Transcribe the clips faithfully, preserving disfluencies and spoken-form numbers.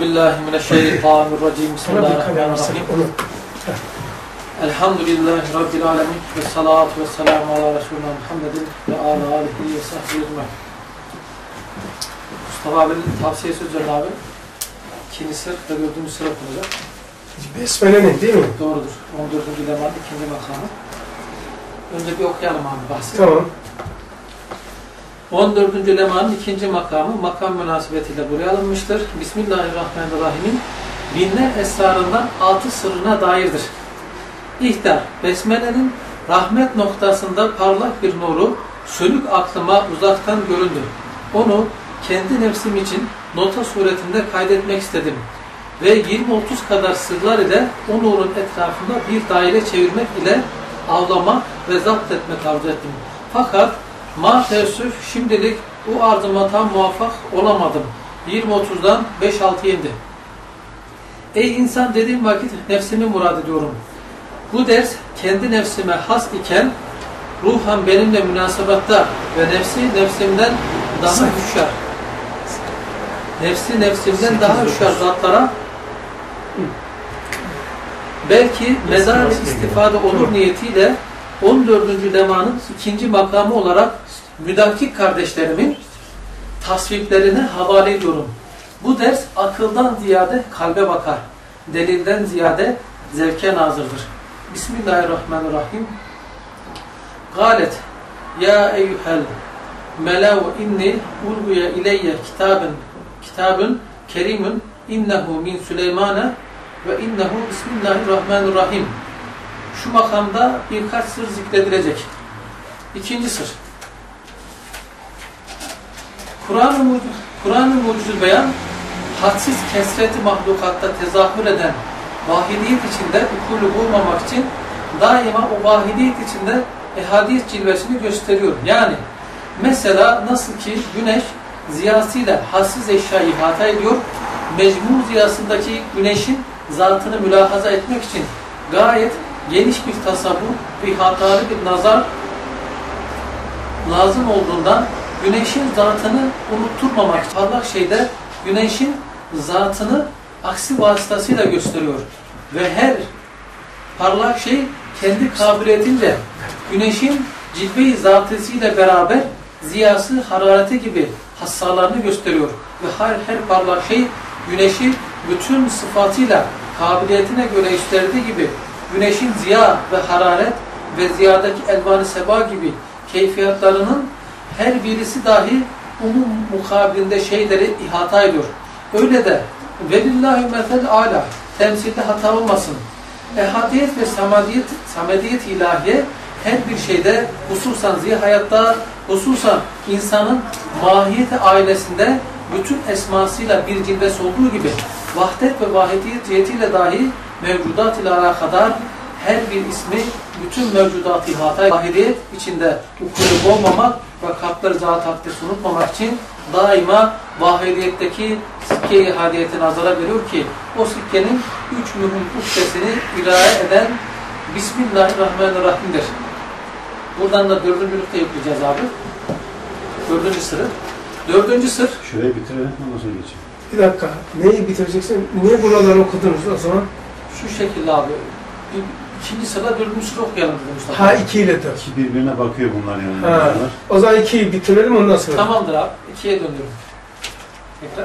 Euzubillahimineşşeytanirracim. Bismillahirrahmanirrahim. Elhamdülillahi Rabbil alemin. Ve salatu ve selamu ala Resulullah Muhammedin ve ala alihi ve sahbihi ecmaîn. Mustafa abinin tavsiyesi üzerine abi ikinci sır ve dördüncü sır okunacak. Besmele'nin değil mi? Doğrudur. on dördüncü lemanın ikinci makamı. Önce bir okuyalım abi bahsi. Tamam. on dördüncü lemanın ikinci makamı makam münasebetiyle buraya alınmıştır. Bismillahirrahmanirrahim'in binler esrarından altı sırrına dairdir. İhtar, Besmele'nin rahmet noktasında parlak bir nuru sönük aklıma uzaktan göründü. Onu kendi nefsim için nota suretinde kaydetmek istedim. Ve yirmi otuz kadar sırlar ile o nurun etrafında bir daire çevirmek ile avlamak ve zapt etmek arzu ettim. Fakat ma teessüf şimdilik bu arzuma tam muvaffak olamadım. yirmi otuzdan beş altıya indi. Ey insan dediğim vakit nefsimi murad ediyorum. Bu ders kendi nefsime has iken ruhan benimle münasebatta ve nefsi nefsimden daha hüşyar. Nefsi nefsimden daha hüşyar zatlara belki medar istifade olur niyetiyle on dördüncü lemanın ikinci makamı olarak müdakik kardeşlerimin tasviplerine havale ediyorum. Bu ders akıldan ziyade kalbe bakar. Delilden ziyade zevke nazırdır. Bismillahirrahmanirrahim. Galet ya eyyuhel melav inni ulguya ileyye kitabın kitabın kerimun innehu min Süleymane ve innehu bismillahirrahmanirrahim. Şu makamda birkaç sır zikredilecek. İkinci sır. Kur'an-ı Muciz, Kur'an-ı Mucizül Beyan hadsiz kesreti mahlukatta tezahür eden vahidiyet içinde ukulü bulmamak için daima o vahidiyet içinde ehadiyet cilvesini gösteriyor. Yani mesela nasıl ki güneş ziyasıyla hassiz eşyayı ihata ediyor, mecmu ziyasındaki güneşin zatını mülahaza etmek için gayet geniş bir tasavvur ve hatalı bir nazar lazım olduğundan güneşin zatını unutturmamak için parlak şeyde güneşin zatını aksi vasıtasıyla gösteriyor. Ve her parlak şey kendi kabiliyetince güneşin cilve-i zatisiyle beraber ziyası, harareti gibi hassalarını gösteriyor. Ve her, her parlak şey güneşi bütün sıfatıyla kabiliyetine göre gösterdiği gibi güneşin ziya ve hararet ve ziyadaki elvan-ı seba gibi keyfiyatlarının her birisi dahi umum mukabilinde şeyleri ihata ediyor. Öyle de velillahi mesel ala temsilde hata olmasın. Ehadiyet ve samadiyet, samediyet ilahiye her bir şeyde hususan zihayatta, hususan insanın mahiyeti ailesinde bütün esmasıyla bir cilvesi olduğu gibi vahdet ve vahidiyet cihetiyle dahi mevcudat ile alakadar her bir ismi bütün mevcudat-ı ihata vahidiyet içinde ukulü olmamak ve kalpleri zat-ı akdesi unutmamak için daima vahidiyetteki sikke-i ihadiyeti nazara veriyor ki o sikkenin üç mühim uhdesini ilave eden Bismillahirrahmanirrahim'dir. Buradan da dördüncü nokta yapacağız abi. Dördüncü sırrı. Dördüncü sır. Şurayı bitirelim ondan sonra geçelim. Bir dakika. Neyi bitireceksin? Niye buraları okudunuz o zaman? Şu şekilde abi. İkinci sırada dördüncü sırrı okuyalım dedim Mustafa. Ha iki ile dört. İki birbirine bakıyor bunlar yani. Ha. O zaman ikiyi bitirelim ondan sonra. Tamamdır abi. İkiye döndürün. Tekrar.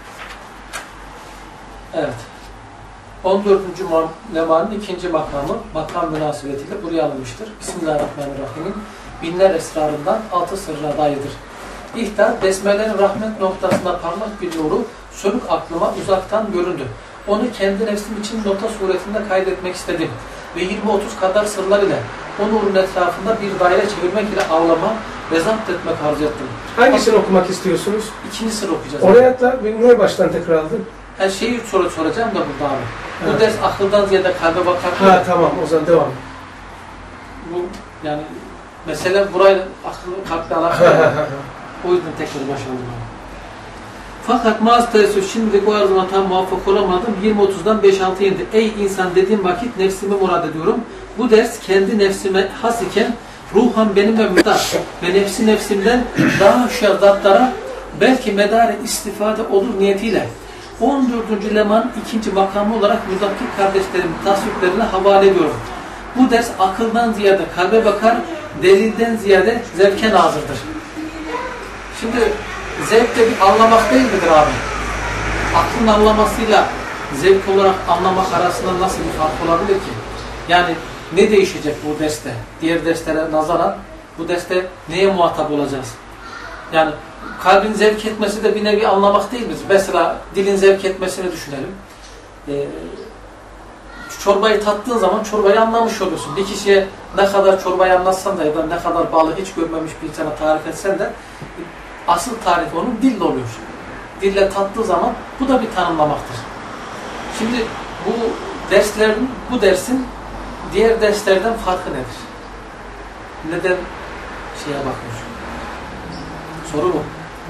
Evet. on dördüncü lemanın ikinci makamı makam münasebetiyle buraya alınmıştır. Bismillahirrahmanirrahim. Binler esrarından altı sırrına dairdir. İhtar, Besmele'nin rahmet noktasında parlak bir nuru sönük aklıma uzaktan göründü. Onu kendi nefsim için nota suretinde kaydetmek istedim. Ve yirmi otuz kadar sırlar ile o nurun etrafında bir daire çevirmek ile avlama ve zapt etmek arzu ettim. Hangisini Bak, okumak istiyorsunuz? İkinci sır okuyacağız. Oraya atla. Niye baştan tekrar aldın? Her şeyi üç soru soracağım da burada abi. Ha. Bu ders akıldan ziyade kalbe bakar. Ha tamam o zaman devam. Bu yani mesele burayla akıl kalple alakalı. O yüzden tekrar başladım. Fakat mağaz teessüf şimdilik o arzuma tam muvaffak olamadım. yirmi otuzdan beş altıya indi. Ey insan dediğim vakit nefsimi murad ediyorum. Bu ders kendi nefsime has iken ruhan benimle müdar ve nefsi nefsimden daha hüşyar zatlara belki medar istifade olur niyetiyle on dördüncü lemanın ikinci makamı olarak buradaki kardeşlerimin tasviplerine havale ediyorum. Bu ders akıldan ziyade kalbe bakar, delilden ziyade zevke nazırdır. Şimdi zevk de bir anlamak değil midir abi? Aklın anlamasıyla zevk olarak anlamak arasında nasıl bir fark olabilir ki? Yani ne değişecek bu derste? Diğer derslere nazaran bu derste neye muhatap olacağız? Yani kalbin zevk etmesi de bir nevi anlamak değil mi? Mesela dilin zevk etmesini düşünelim. Ee, çorbayı tattığın zaman çorbayı anlamış oluyorsun. Bir kişiye ne kadar çorbayı anlatsan da ya da ne kadar balı hiç görmemiş bir insana tarif etsen de asıl tarifi onun dille oluyor. Dille tattığı zaman bu da bir tanımlamaktır. Şimdi bu derslerin, bu dersin diğer derslerden farkı nedir? Neden şeye bakıyor? Soru bu.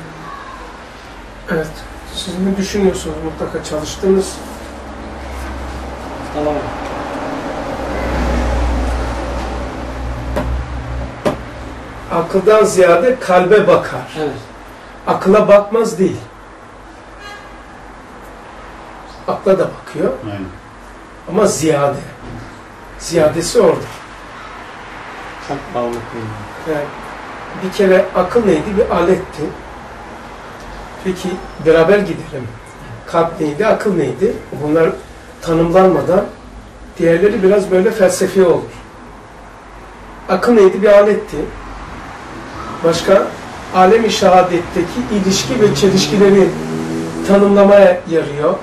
Evet. Siz mi düşünüyorsunuz? Mutlaka çalıştınız. Tamam. Akıldan ziyade kalbe bakar. Evet. Akıla bakmaz değil. Akla da bakıyor. Aynen. Ama ziyade. Ziyadesi orada. Çok bağlı. Yani bir kere akıl neydi? Bir aletti. Peki beraber gidelim. Kalp neydi? Akıl neydi? Bunlar tanımlanmadan diğerleri biraz böyle felsefi olur. Akıl neydi? Bir aletti. Başka? Alem-i şehadetteki ilişki ve çelişkileri tanımlamaya yarıyor.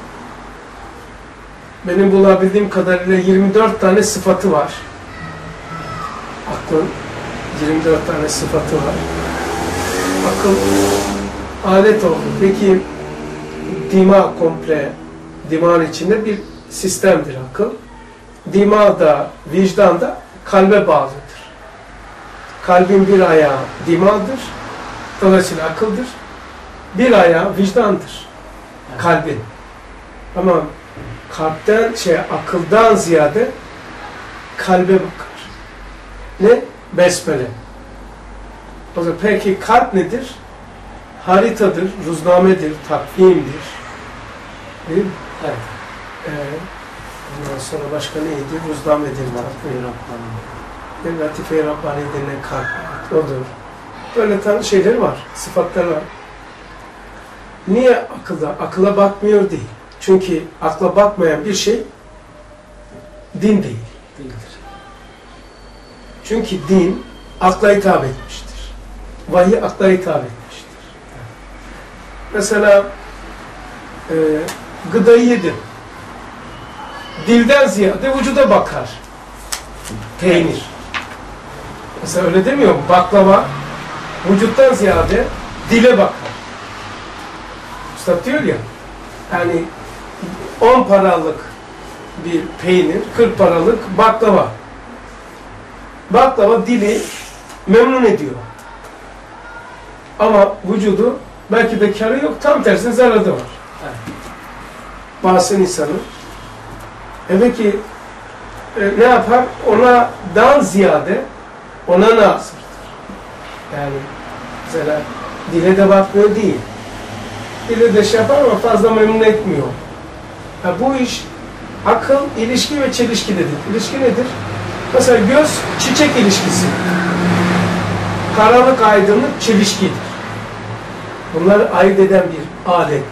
Benim bulabildiğim kadarıyla yirmi dört tane sıfatı var. Aklın yirmi dört tane sıfatı var. Akıl alet oldu. Peki dima komple, dimağın içinde bir sistemdir akıl. Dima da, vicdan da kalbe bağlıdır. Kalbin bir ayağı dimadır. Dolayısıyla akıldır. Bir ayağı vicdandır. Kalbin. Ama kalpten, şey, akıldan ziyade kalbe bakar. Ne? Besmele. O zaman peki kalp nedir? Haritadır, ruznamedir, takvimdir. Değil mi? Evet. Ee, ondan sonra başka neydi? Ruznamedir. Latife-i Latife-i Rabbani denilen kalp. Odur. Böyle tan şeyleri var, sıfatlar var. Niye akılda? Akıla bakmıyor değil. Çünkü akla bakmayan bir şey din değil. Değildir. Çünkü din akla hitap etmiştir. Vahiy akla hitap etmiştir. Mesela e, gıdayı yedim. Dilden ziyade vücuda bakar. Peynir. Mesela öyle demiyor mu? Baklava vücuttan ziyade dile bakar. Üstad diyor ya, yani on paralık bir peynir, kırk paralık baklava. Baklava dili memnun ediyor. Ama vücudu belki de karı yok, tam tersine zararı da var. Evet. Bazı insanın evet ki e, ne yapar? Ona dan ziyade ona nazırdır. Yani mesela dile de bakmıyor değil. Dile de şey yapar ama fazla memnun etmiyor. Ha, bu iş akıl, ilişki ve çelişki dedik. İlişki nedir? Mesela göz, çiçek ilişkisi. Karanlık, aydınlık, çelişkidir. Bunları ayırt eden bir alettir.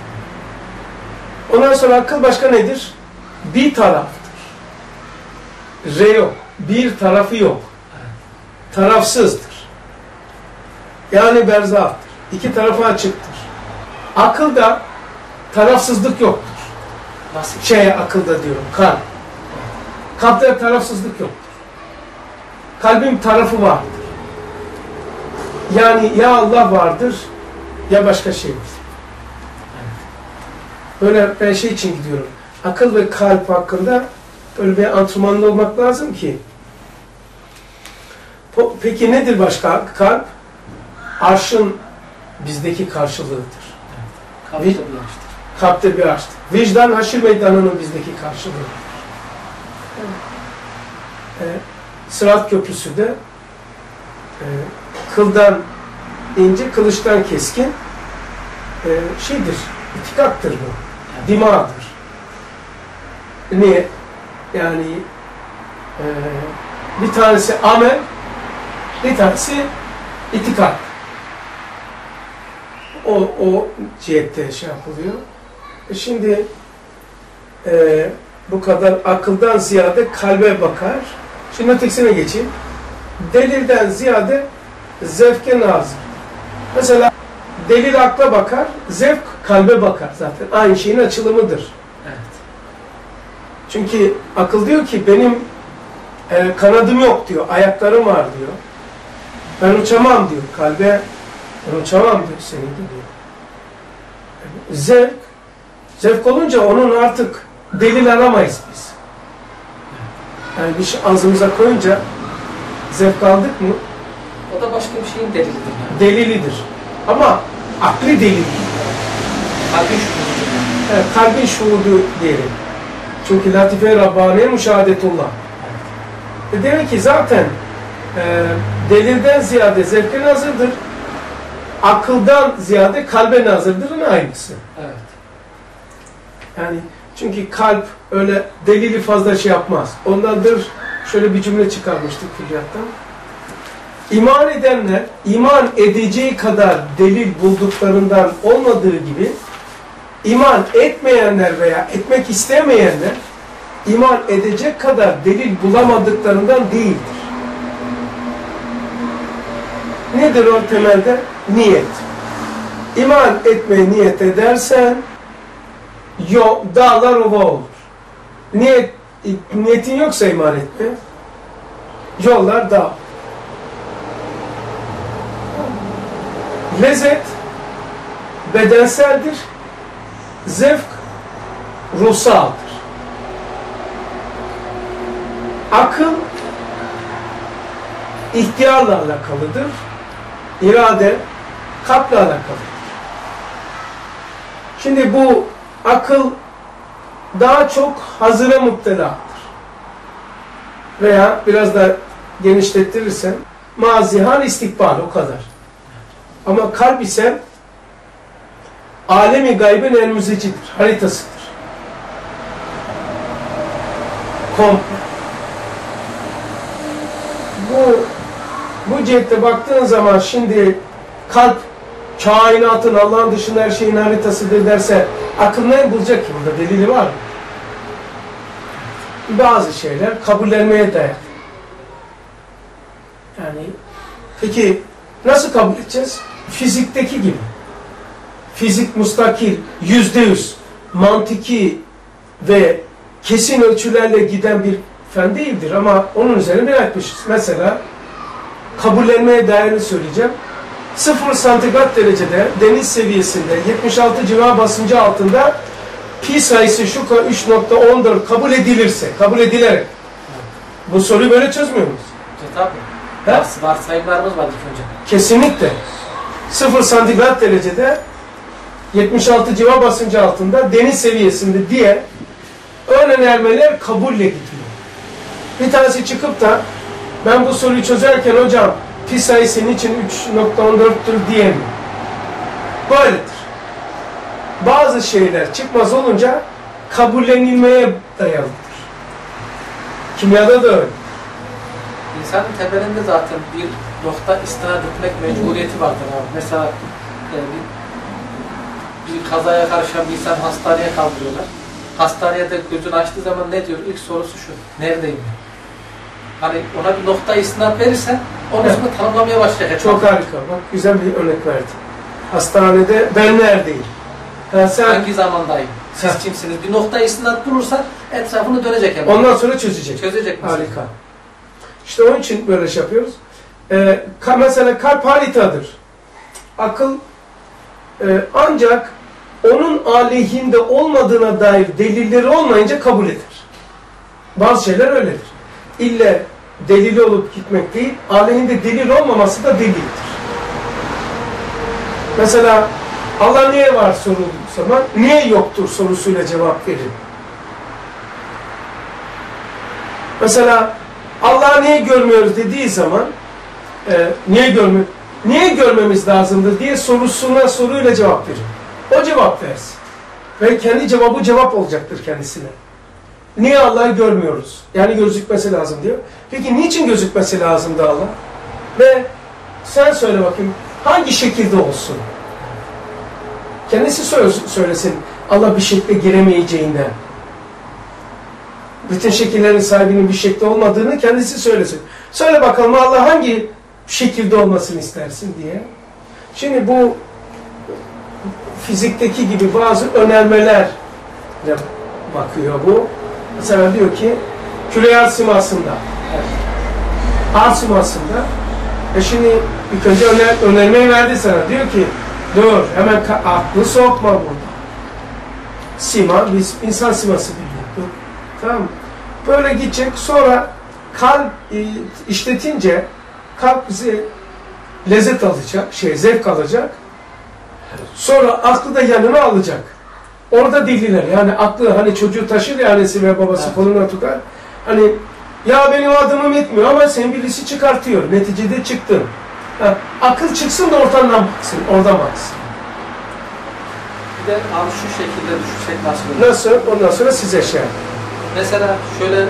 Ondan sonra akıl başka nedir? Bir taraftır. Re yok. Bir tarafı yok. Tarafsızdır. Yani berzahtır. İki tarafı açıktır. Akılda tarafsızlık yoktur. Nasıl? Şey, akılda diyorum, kalp. Kalpte tarafsızlık yoktur. Kalbin tarafı vardır. Yani ya Allah vardır, ya başka şey var. Böyle ben şey için gidiyorum. Akıl ve kalp hakkında böyle bir antrenmanlı olmak lazım ki. Peki nedir başka kalp? Arşın bizdeki karşılığıdır. Kalpte bir yaştır. Kalpte bir arştır. Vicdan haşir meydanının bizdeki karşılığıdır. E, Sırat Köprüsü de e, kıldan ince, kılıçtan keskin e, şeydir, itikattır bu. dimağdır. Niye? Yani e, bir tanesi amel, bir tanesi itikad. O, o cihette şey yapılıyor. E şimdi e, bu kadar akıldan ziyade kalbe bakar. Şimdi ötekisine geçeyim. Delilden ziyade zevke nazır. Mesela delil akla bakar, zevk kalbe bakar zaten. Aynı şeyin açılımıdır. Evet. Çünkü akıl diyor ki benim e, kanadım yok diyor, ayaklarım var diyor. Ben uçamam diyor, kalbe ben uçamam diyor senin gibi. Zevk, zevk olunca onun artık delil aramayız biz. Yani bir şey ağzımıza koyunca zevk aldık mı? O da başka bir şeyin delilidir. Yani. Delilidir. Ama akli delil. Kalbin şuurudur. Evet, kalbin şuudu diyelim. Çünkü latife-i Rabbaniye müşahadetullah. E demek ki zaten e, delilden ziyade zevke nazırdır. Akıldan ziyade kalbe nazırdırın aynısı. Evet. Yani çünkü kalp öyle delili fazla şey yapmaz. Ondandır şöyle bir cümle çıkarmıştık külliyattan. İman edenler iman edeceği kadar delil bulduklarından olmadığı gibi iman etmeyenler veya etmek istemeyenler iman edecek kadar delil bulamadıklarından değildir. Nedir o temelde? Niyet. İman etmeye niyet edersen yo, dağlar ova olur. Niyet, niyetin yoksa iman etme, yollar dağ. Lezzet bedenseldir, zevk ruhsaldır. Akıl ihtiyarla alakalıdır, irade kalple alakalıdır. Şimdi bu akıl daha çok hazıra müpteladır. Veya biraz da genişlettirirsen mazihan istikbal o kadar. Ama kalp ise alemi gaybın en müzecidir, haritasıdır. Komple. Bu, bu cihette baktığın zaman şimdi kalp kainatın, Allah'ın dışında her şeyin haritasıdır derse akıl ne bulacak ki burada? Delili var mı? Bazı şeyler kabullenmeye dayalı. Yani peki nasıl kabul edeceğiz? Fizikteki gibi. Fizik mustakil, yüzde yüz mantiki ve kesin ölçülerle giden bir fen değildir ama onun üzerine bırakmışız. Mesela kabullenmeye dayalı söyleyeceğim. sıfır santigrat derecede deniz seviyesinde yetmiş altı civa basıncı altında pi sayısı şu üç nokta on dört kabul edilirse, kabul edilerek bu soruyu böyle çözmüyor muyuz? Tabii. Varsayımlarımız var ilk önce. Kesinlikle. sıfır santigrat derecede yetmiş altı civa basıncı altında deniz seviyesinde diye ön önermeler kabulle gidiyor. Bir tanesi çıkıp da ben bu soruyu çözerken hocam pi sayısı niçin üç nokta on dörttür diyemiyor. Böyledir. Bazı şeyler çıkmaz olunca kabullenilmeye dayalıdır. Kimyada da öyle. İnsanın temelinde zaten bir nokta istinad etmek mecburiyeti vardır abi. Mesela e, bir, bir kazaya karışan bir insan hastaneye kaldırıyorlar. Hastaneye de gözünü açtığı zaman ne diyor? İlk sorusu şu. Neredeyim? Hani ona bir nokta istinad verirsen onu evet. sonra tanımlamaya başlayacak. Çok harika. Bak güzel bir örnek verdi. Hastanede ben neredeyim? Yani sen, hangi zamandayım? Siz ha. kimsiniz? Bir nokta istinad bulursan etrafını dönecek hemen. Ondan sonra çözecek. Çözecek mesela. Harika. İşte onun için böyle şey yapıyoruz. Ee, ka mesela kalp haritadır. Akıl e, ancak onun aleyhinde olmadığına dair delilleri olmayınca kabul eder. Bazı şeyler öyledir. İlle delili olup gitmek değil, aleyhinde delil olmaması da delildir. Mesela Allah niye var sorulduğu zaman, niye yoktur sorusuyla cevap verin. Mesela Allah'ı niye görmüyoruz dediği zaman, e, niye görmüyoruz, niye görmemiz lazımdır diye sorusuna soruyla cevap verin. O cevap versin. Ve kendi cevabı cevap olacaktır kendisine. Niye Allah'ı görmüyoruz? Yani gözükmesi lazım diyor. Peki niçin gözükmesi lazımdı Allah? Ve sen söyle bakayım, hangi şekilde olsun? Kendisi söylesin Allah bir şekle giremeyeceğinden. Bütün şekillerin sahibinin bir şekli olmadığını kendisi söylesin. Söyle bakalım Allah hangi şekilde olmasını istersin diye. Şimdi bu fizikteki gibi bazı önermeler bakıyor bu. Mesela diyor ki küre arz simasında. Arz simasında. E şimdi ilk önce öner, önermeyi verdi sana. Diyor ki dur hemen aklı soğutma burada. Sima, biz insan siması biliyoruz. Tamam mı? Böyle gidecek. Sonra kalp işletince kalp bize lezzet alacak, şey zevk alacak. Sonra aklı da yanına alacak. Orada deliler. Yani aklı hani çocuğu taşır ya annesi ve babası evet. Koluna tutar. Hani ya benim adımım yetmiyor ama sen birisi çıkartıyor. Neticede çıktın. Ha, akıl çıksın da ortadan baksın. Oradan baksın. Bir de abi şu şekilde düşünsek nasıl olur? Nasıl? Ondan sonra size şey. Mesela şöyle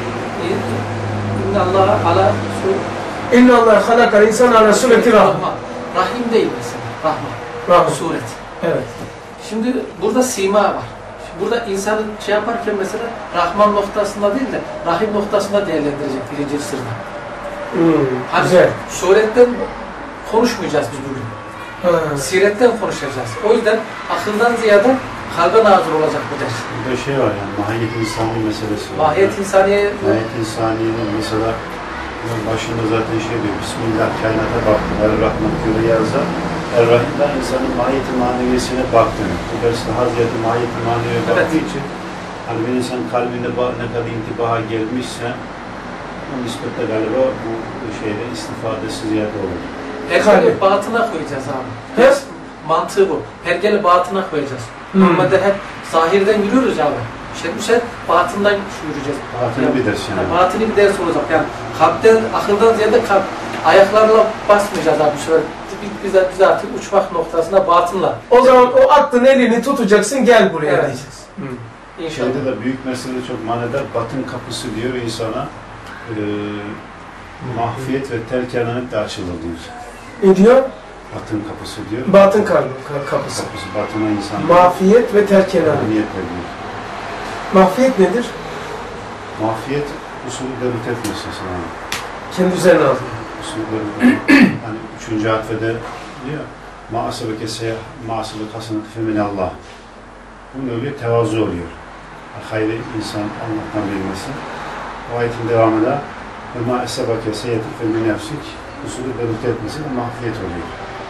İnna Allah ala İnna Allah halakal insan ala sureti rahman. Rahim değil mesela. Rahman. Rahman. Suret. Evet. Şimdi burada sima var. Şimdi burada insanı şey yaparken mesela Rahman noktasında değil de Rahim noktasında değerlendirecek birinci sırda. Hmm, hani güzel. Suretten konuşmayacağız biz bugün. Ha. Siretten konuşacağız. O yüzden akıldan ziyade kalbe nazır olacak bu ders. Burada şey var yani mahiyet insani meselesi var. Mahiyet insaniye... Mahiyet insaniyenin mesela başında zaten şey diyor, Bismillah kainata baktı, Er-Rahman göre yazar. Er-Rahim'den insanın mahiyeti maneviyesine baktığını. Bu derste Hazreti mahiyeti maneviyeye baktığı evet. için hani bir insan kalbinde ne kadar intibaha gelmişse o nispetle galiba bu şeyde istifadesi ziyade olur. Pergeli batına koyacağız abi. Ders mantığı bu. Pergeli batına koyacağız. Hmm. Normalde hep zahirden yürüyoruz abi. İşte bu sefer batından yürüyeceğiz. Batını yani, bir ders yani. yani. Batını bir ders olacak. Yani kalpten, akıldan ziyade kalp, ayaklarla basmayacağız abi. Şöyle biz, biz artık uçmak noktasında batınla. O zaman o aklın elini tutacaksın, gel buraya evet. diyeceğiz. Hmm. İnşallah. Şeyde de büyük mesele çok manada batın kapısı diyor insana e, mahfiyet ve terk de açılır diyor. Ne diyor? Batın kapısı diyor. Batın kapısı. Kapısı. Kapısı batına insan. Mahfiyet ve terkenanet. Mahfiyet diyor. Mahfiyet nedir? Mahfiyet usulü devlet etmesin sana. Kendi üzerine aldı. Usulü devlet hani üçüncü harfede diyor. Ma'asebe keseye ma'asebe kasınatı feminallah. Bunun öyle tevazu oluyor. Hayri insan Allah'tan bilmesi. O ayetin devamında ve ma'asebe keseye femin nefsik usulü devlet etmesi ve mahfiyet oluyor.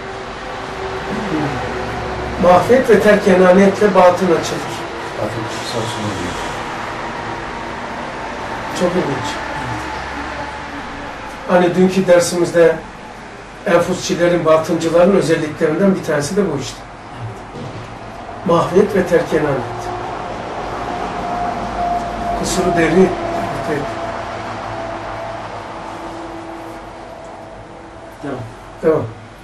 Mahfiyet ve terkenanetle batın açılır. Batın kısa açılır. Çok ilginç. Hani dünkü dersimizde enfusçilerin, batıncıların özelliklerinden bir tanesi de bu işte. Mahviyet ve terkenanet. Kusuru deri. Devam. Devam.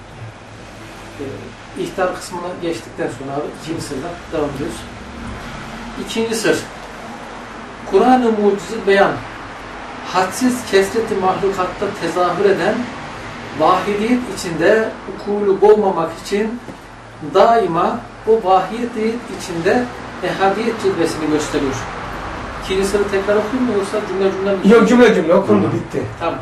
Ee, İhtar kısmına geçtikten sonra abi ikinci sırdan devam ediyoruz. İkinci sır. Kur'an-ı mucize beyan, hadsiz kesreti mahlukatta tezahür eden, vahidiyet içinde ukulu boğmamak için daima o vahidiyet içinde ehadiyet cilvesini gösteriyor. İkinci sırrı tekrar okuyayım mı yoksa cümle cümle mi? Yok cümle cümle okundu, bitti. Tamam.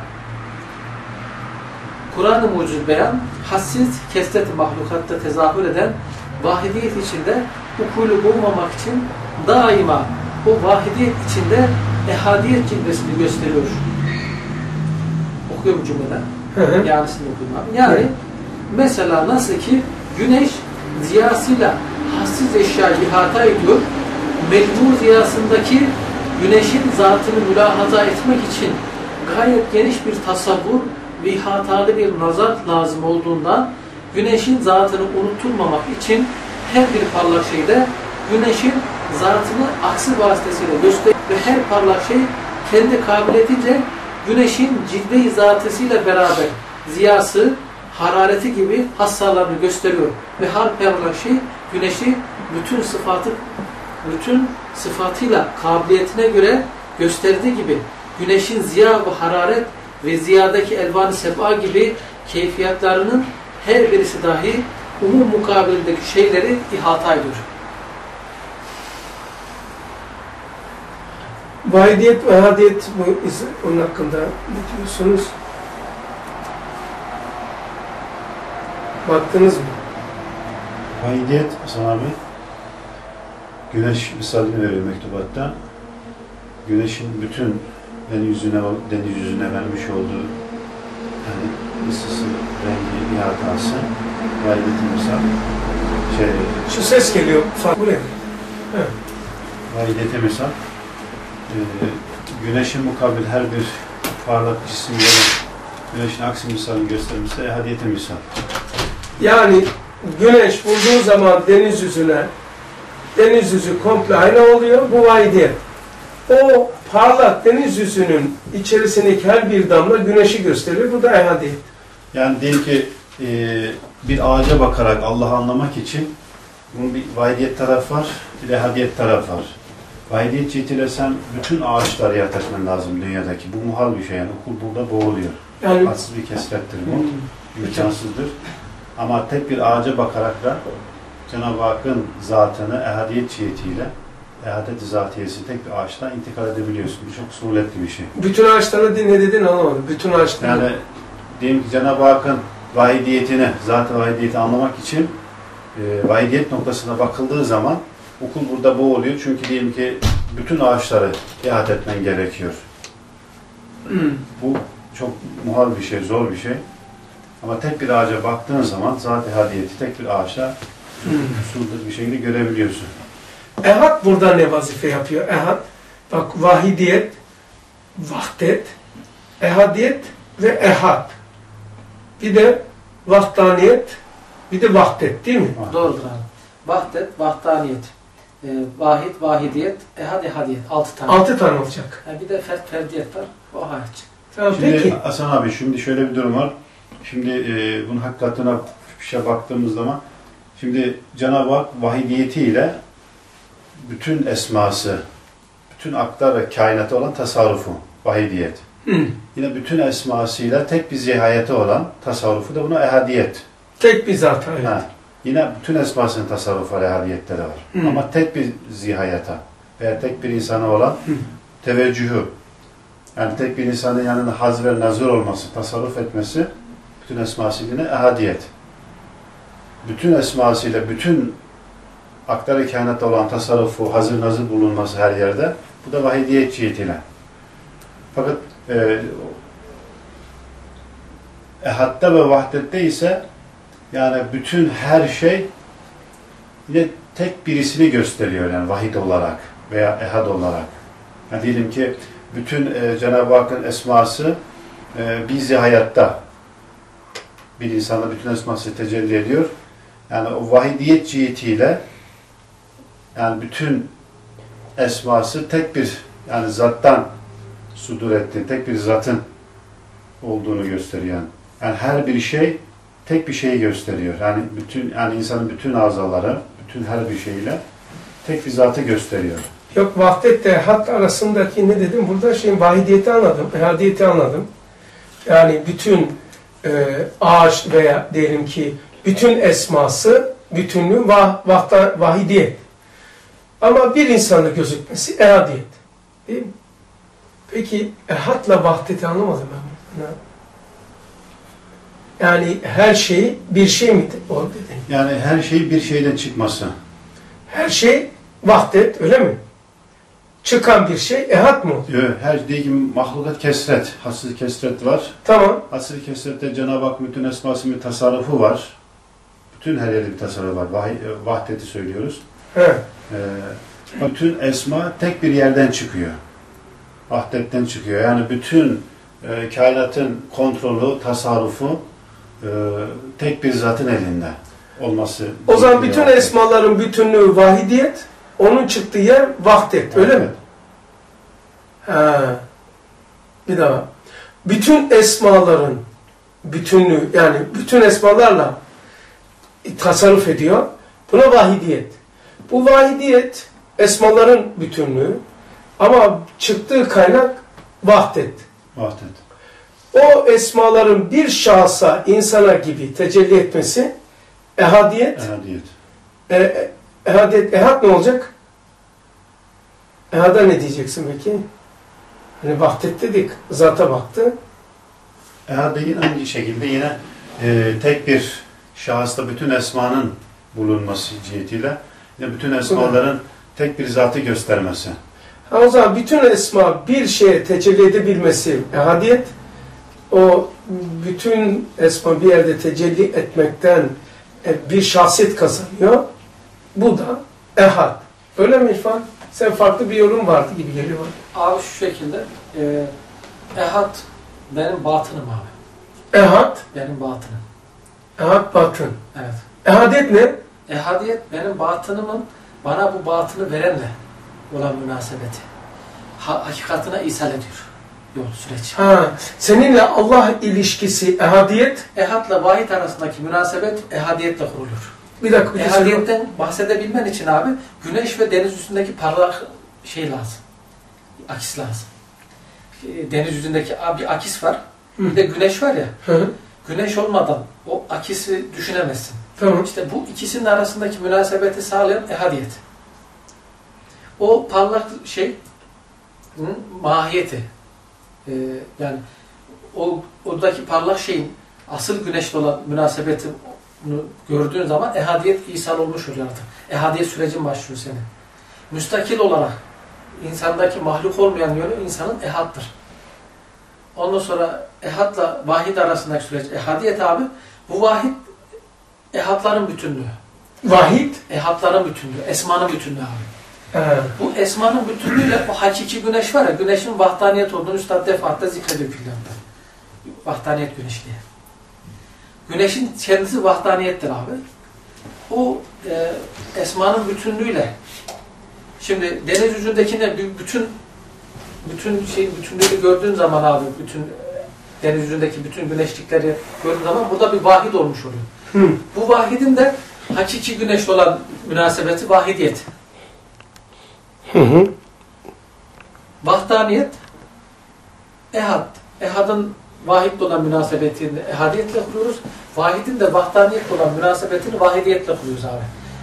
Kur'an-ı mucize beyan, hadsiz kesreti mahlukatta tezahür eden, vahidiyet içinde ukulu boğmamak için daima o vahidiyet içinde ehadiyet cilvesini gösteriyor. Okuyorum cümleden. Yanisini okuyayım abi. Yani hı. mesela nasıl ki güneş ziyasıyla hassiz eşya ihata ediyor, mecbur ziyasındaki güneşin zatını mülahaza etmek için gayet geniş bir tasavvur ve ihatalı bir nazar lazım olduğundan güneşin zatını unutulmamak için her bir parlak şeyde güneşin zatını aksi vasıtasıyla gösterir ve her parlak şey kendi kabiliyetince güneşin cilve-i zatısıyla beraber ziyası, harareti gibi hassalarını gösteriyor. Ve her parlak şey güneşi bütün sıfatı, bütün sıfatıyla, kabiliyetine göre gösterdiği gibi güneşin ziya ve hararet ve ziyadaki elvan-ı seb'a gibi keyfiyatlarının her birisi dahi umum mukabilindeki şeyleri ihata ediyor. Vahidiyet ve ehadiyet, bu, onun hakkında ne diyorsunuz? Baktınız mı? Vahidiyet Hasan abi, güneş misalini veriyor mektubatta. Güneşin bütün deniz yüzüne, deniz yüzüne vermiş olduğu yani ısısı, rengi, ihatası, vahidiyeti misal. Şey, Şu ses geliyor. Fark buraya. Evet. Vahidiyeti misal. Ee, güneşin mukabil her bir parlak cisimlerin güneşin aksi misalini göstermesi ehadiyeti misal. Yani güneş vurduğu zaman deniz yüzüne, deniz yüzü komple ayna oluyor, bu vahidiyet. O parlak deniz yüzünün içerisindeki her bir damla güneşi gösteriyor, bu da ehadiyet. Yani diyelim ki e, bir ağaca bakarak Allah'ı anlamak için bunun bir vahidiyet tarafı var, bir ehadiyet tarafı var. Vahidiyet cihetiyle sen bütün ağaçları ihat etmen lazım dünyadaki. Bu muhal bir şey yani, okul burada boğuluyor. Yani, hadsız bir kesrettir bu, imkansızdır. Ama tek bir ağaca bakarak da Cenab-ı Hakk'ın zatını ehadiyet cihetiyle, ehadet-i zatiyesi tek bir ağaçtan intikal edebiliyorsun. Bu çok suretli bir şey. bütün ağaçlarına ne dedin anlamadım. Bütün ağaçlarına. Yani diyelim ki Cenab-ı Hakk'ın vahidiyetini, zat-ı vahidiyeti anlamak için e, vahidiyet noktasına bakıldığı zaman okul burada boğuluyor. Çünkü diyelim ki bütün ağaçları ihat etmen gerekiyor. Hmm. Bu çok muhal bir şey, zor bir şey. Ama tek bir ağaca baktığın zaman zat-ı hadiyeti tek bir ağaçla usuldur bir şekilde görebiliyorsun. Ehad burada ne vazife yapıyor? Ehad, bak vahidiyet, vahdet, ehadiyet ve ehad. Bir de vahdaniyet, bir de vahdet değil mi? Ah. Doğrudur abi. Vahdet, vahdaniyet, e, vahid, vahidiyet, ehad, ehadiyet. Altı tane. Altı tane olacak. Yani bir de fert, ferdiyet var. O hariç. Tamam, Şimdi peki. Hasan abi şimdi şöyle bir durum var. Şimdi e, bunun hakikatine bir şey baktığımız zaman şimdi Cenab-ı Hak vahidiyetiyle bütün esması, bütün aktar ve kainatı olan tasarrufu, vahidiyet. Hı. Yine bütün esmasıyla tek bir zihayeti olan tasarrufu da buna ehadiyet. Tek bir zat. Evet. Ha. Yine bütün esmasının tasarrufu ve ehadiyetleri var. Hı. Ama tek bir zihayeta veya tek bir insana olan Hı. teveccühü, yani tek bir insanın yanında haz ve nazır olması, tasarruf etmesi, bütün esmasıyla ehadiyet. Bütün esmasıyla, bütün aktar-ı kainatta olan tasarrufu, hazır nazır bulunması her yerde, bu da vahidiyet cihetiyle. Fakat e, ehadde ve vahdette ise yani bütün her şey yine tek birisini gösteriyor yani vahid olarak veya ehad olarak. Yani diyelim ki bütün e, Cenab-ı Hakk'ın esması e, bizi hayatta bir insanda bütün esması tecelli ediyor. Yani o vahidiyet cihetiyle yani bütün esması tek bir yani zattan sudur ettiği, tek bir zatın olduğunu gösteriyor. Yani, yani her bir şey tek bir şeyi gösteriyor. Yani bütün yani insanın bütün azaları, bütün her bir şeyle tek bir zatı gösteriyor. Yok, vahdetle ehad arasındaki ne dedim? Burada şey vahidiyeti anladım, ehadiyeti anladım. Yani bütün e, ağaç veya diyelim ki bütün esması, bütünlüğü vah, vahda, vahidiyet. Ama bir insanla gözükmesi ehadiyet. Değil mi? Peki ehadla vahdeti anlamadım ben. Ne? Yani her şey bir şey mi o dedin? Yani her şey bir şeyden çıkması. Her şey vahdet, öyle mi? Çıkan bir şey ehad mı oluyor? Her değil ki mahlukat kesret, hasır kesret var. Tamam. Hasır kesrette Cenab-ı Hak bütün esmasının bir tasarrufu var. Bütün her yerde bir tasarrufu var. Vah vahdeti söylüyoruz. He. Ee, bütün esma tek bir yerden çıkıyor. Vahdetten çıkıyor. Yani bütün e, kainatın kontrolü, tasarrufu e, tek bir zatın elinde olması. O zaman bütün esmaların bütünlüğü vahidiyet, onun çıktığı yer vahdet, öyle evet. mi? Ha. Bir daha. Bütün esmaların bütünlüğü, yani bütün esmalarla tasarruf ediyor. Buna vahidiyet. Bu vahidiyet esmaların bütünlüğü ama çıktığı kaynak vahdet. Vahdet. O esmaların bir şahsa, insana gibi tecelli etmesi ehadiyet. Ehadiyet. E, ehadiyet, ehad ne olacak? Ehada ne diyeceksin peki? Hani vahdet dedik, zata baktı. Ehad yine aynı şekilde yine e, tek bir şahısta bütün esmanın bulunması cihetiyle yine bütün esmaların tek bir zatı göstermesi. Ha, o zaman bütün esma bir şeye tecelli edebilmesi ehadiyet, o bütün esma bir yerde tecelli etmekten bir şahsiyet kazanıyor. Bu da ehad. Öyle mi İrfan? Sen farklı bir yorum vardı gibi geliyor. Abi şu şekilde, e, ehad benim batınım abi. Ehad, Benim batınım. ehad batın. Evet. Ehadiyet ne? Ehadiyet benim batınımın bana bu batını verenle olan münasebeti. Ha, hakikatine ishal ediyor yol süreç. Ha, seninle Allah ilişkisi ehadiyet. Ehadla vahid arasındaki münasebet ehadiyetle kurulur. Bir dakika. Bir Ehadiyetten bahsedebilmen için abi güneş ve deniz üstündeki parlak şey lazım. Akis lazım. Deniz yüzündeki bir akis var. Hı. Bir de güneş var ya. Hı hı. Güneş olmadan o akisi düşünemezsin. Tamam. İşte bu ikisinin arasındaki münasebeti sağlayan ehadiyet. O parlak şey mahiyeti. Ee, yani o oradaki parlak şeyin asıl güneşle olan münasebetini gördüğün zaman ehadiyet ihsal olmuş oluyor artık. Ehadiyet sürecin başlıyor senin. Müstakil olarak insandaki mahluk olmayan yönü insanın ehattır. Ondan sonra ehadla vahid arasındaki süreç ehadiyet abi. Bu vahid ehadların bütünlüğü. Vahid? Ehadların bütünlüğü. Esmanın bütünlüğü abi. He. Bu esmanın bütünlüğüyle o hakiki güneş var ya, güneşin vahdaniyet olduğunu Üstad defaatle zikrediyor küllerde. Vahdaniyet güneş diye. Güneşin kendisi vahdaniyettir abi. O e, esmanın bütünlüğüyle şimdi deniz yüzündekine bütün bütün şey bütünlüğünü gördüğün zaman abi, bütün deniz yüzündeki bütün güneşlikleri gördüğün zaman burada bir vahid olmuş oluyor. Hı. Bu vahidin de hakiki güneşle olan münasebeti vahidiyet. Hı hı. Vahdaniyet, ehad. Ehadın vahidle olan münasebetini ehadiyetle kuruyoruz. Vahidin de vahdaniyetle olan münasebetini vahidiyetle kuruyoruz abi.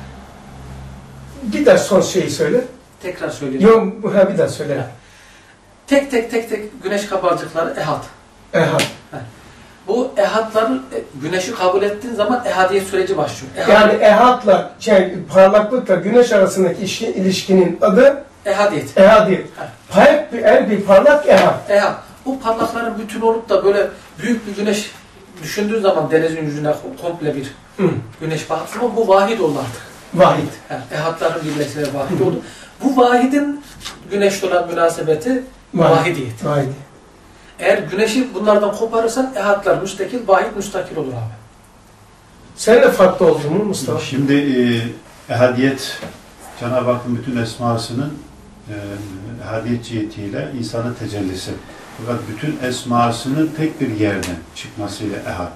Bir daha son şeyi söyle. Tekrar söyleyeyim. Yok, ha bir daha söyle. Tek tek tek tek güneş kabarcıkları ehad. Ehad. Bu ehadların güneşi kabul ettiğin zaman ehadiyet süreci başlıyor. Ehad, Yani ehadla, şey, parlaklıkla güneş arasındaki ilişki, ilişkinin adı ehadiyet. ehadiyet. Her bir, her bir parlak ehad. Ehad. Bu parlakların bütün olup da böyle büyük bir güneş düşündüğün zaman denizin yüzüne komple bir Hı. güneş baktığın zaman bu vahid oldu artık. Vahid. Yani ehadların birleşmesi vahid oldu. Bu vahidin güneşle olan münasebeti vahidiyet. Vahid. Eğer güneşi bunlardan koparırsan ehadlar müstakil, vahid müstakil olur abi. Seninle farklı oldu mu Mustafa? Şimdi e, ehadiyet Cenab-ı Hakk'ın bütün esmasının e, ehadiyet cihetiyle insanın tecellisi. Fakat bütün esmasının tek bir yerden çıkmasıyla ehad.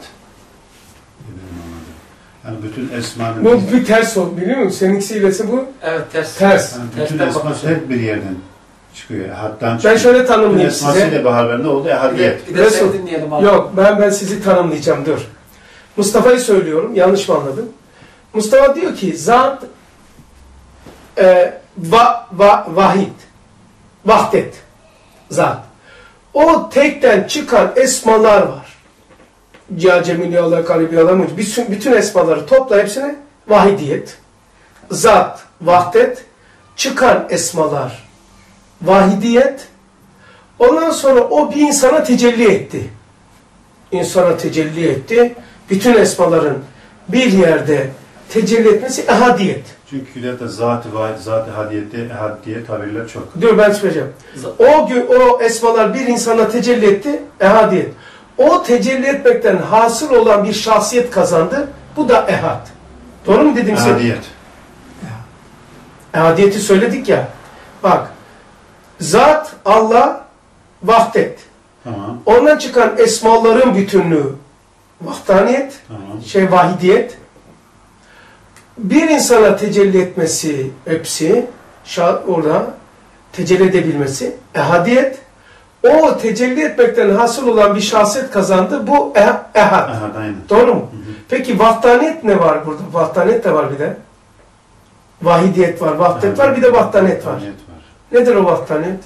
Yani bütün esmanın... Bu bir ters oldu biliyor musun? Seninkisiyle bu Evet, ters. ters. Yani bütün Tersten esma bakıyorsun. tek bir yerden çıkıyor. Ehaddan çıkıyor. Ben şöyle Bütün tanımlayayım size. esmasıyla beraber ne oldu? Ehadiyet. Bir de seni dinleyelim abi. Yok, ben ben sizi tanımlayacağım, dur. Mustafa'yı söylüyorum, yanlış mı anladın? Mustafa diyor ki, zat e, va, va, vahid, vahdet, zat. O tekten çıkan esmalar var. Ya Cemiliyalar, Garibiyalar, bütün, bütün esmaları topla hepsine vahidiyet, zat, vahdet, çıkan esmalar, vahidiyet. Ondan sonra o bir insana tecelli etti. İnsana tecelli etti. Bütün esmaların bir yerde tecelli etmesi ehadiyet. Çünkü külliyata zat-ı vahid, zat-ı hadiyette, ehad diye tabirler çok. Dur ben söyleyeceğim. O gün o esmalar bir insana tecelli etti, ehadiyet. O tecelli etmekten hasıl olan bir şahsiyet kazandı. Bu da ehad. Doğru mu dedim sen? Ehadiyet. Ehadiyeti söyledik ya. Bak. Zat, Allah, vahdet. Tamam. Ondan çıkan esmaların bütünlüğü vahdaniyet, Tamam. şey vahidiyet. Bir insana tecelli etmesi hepsi, orada tecelli edebilmesi, ehadiyet. O tecelli etmekten hasıl olan bir şahsiyet kazandı. Bu eh ehad. Ehad, aynen. Doğru mu? Hı hı. Peki vahdaniyet ne var burada? Vahdaniyet de var bir de. Vahidiyet var, vahdet var, bir de vahdaniyet var. Vahdaniyet var. Nedir o vahdaniyet?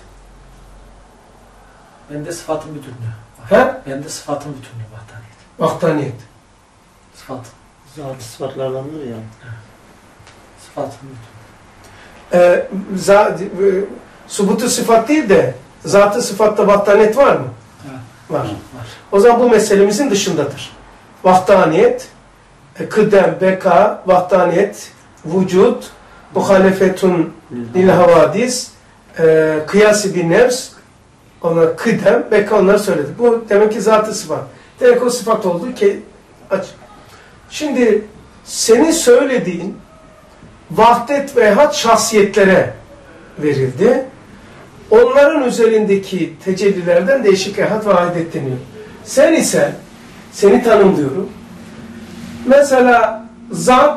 Bende sıfatın bütünlüğü. He? Bende sıfatın bütünlüğü vahdaniyet. Vahdaniyet. Sıfat. Zat-ı sıfatlardandır ya. Sıfatın bütünlüğü. Ee, za, e, subutu sıfat değil de zatı sıfatta vahdaniyet var mı? Evet. Var. Var. O zaman bu meselemizin dışındadır. Vahdaniyet, e, kıdem, beka, vahdaniyet, vücut, muhalefetun lil havadis, e, kıyası bir nefs, onlar kıdem, beka onları söyledik. Bu demek ki zatı sıfat. Demek ki o sıfat oldu ki aç. Şimdi senin söylediğin vahdet ve ehad şahsiyetlere verildi. Onların üzerindeki tecellilerden değişik ehad ve vahdet deniyor. Sen ise, seni tanımlıyorum. Mesela zat,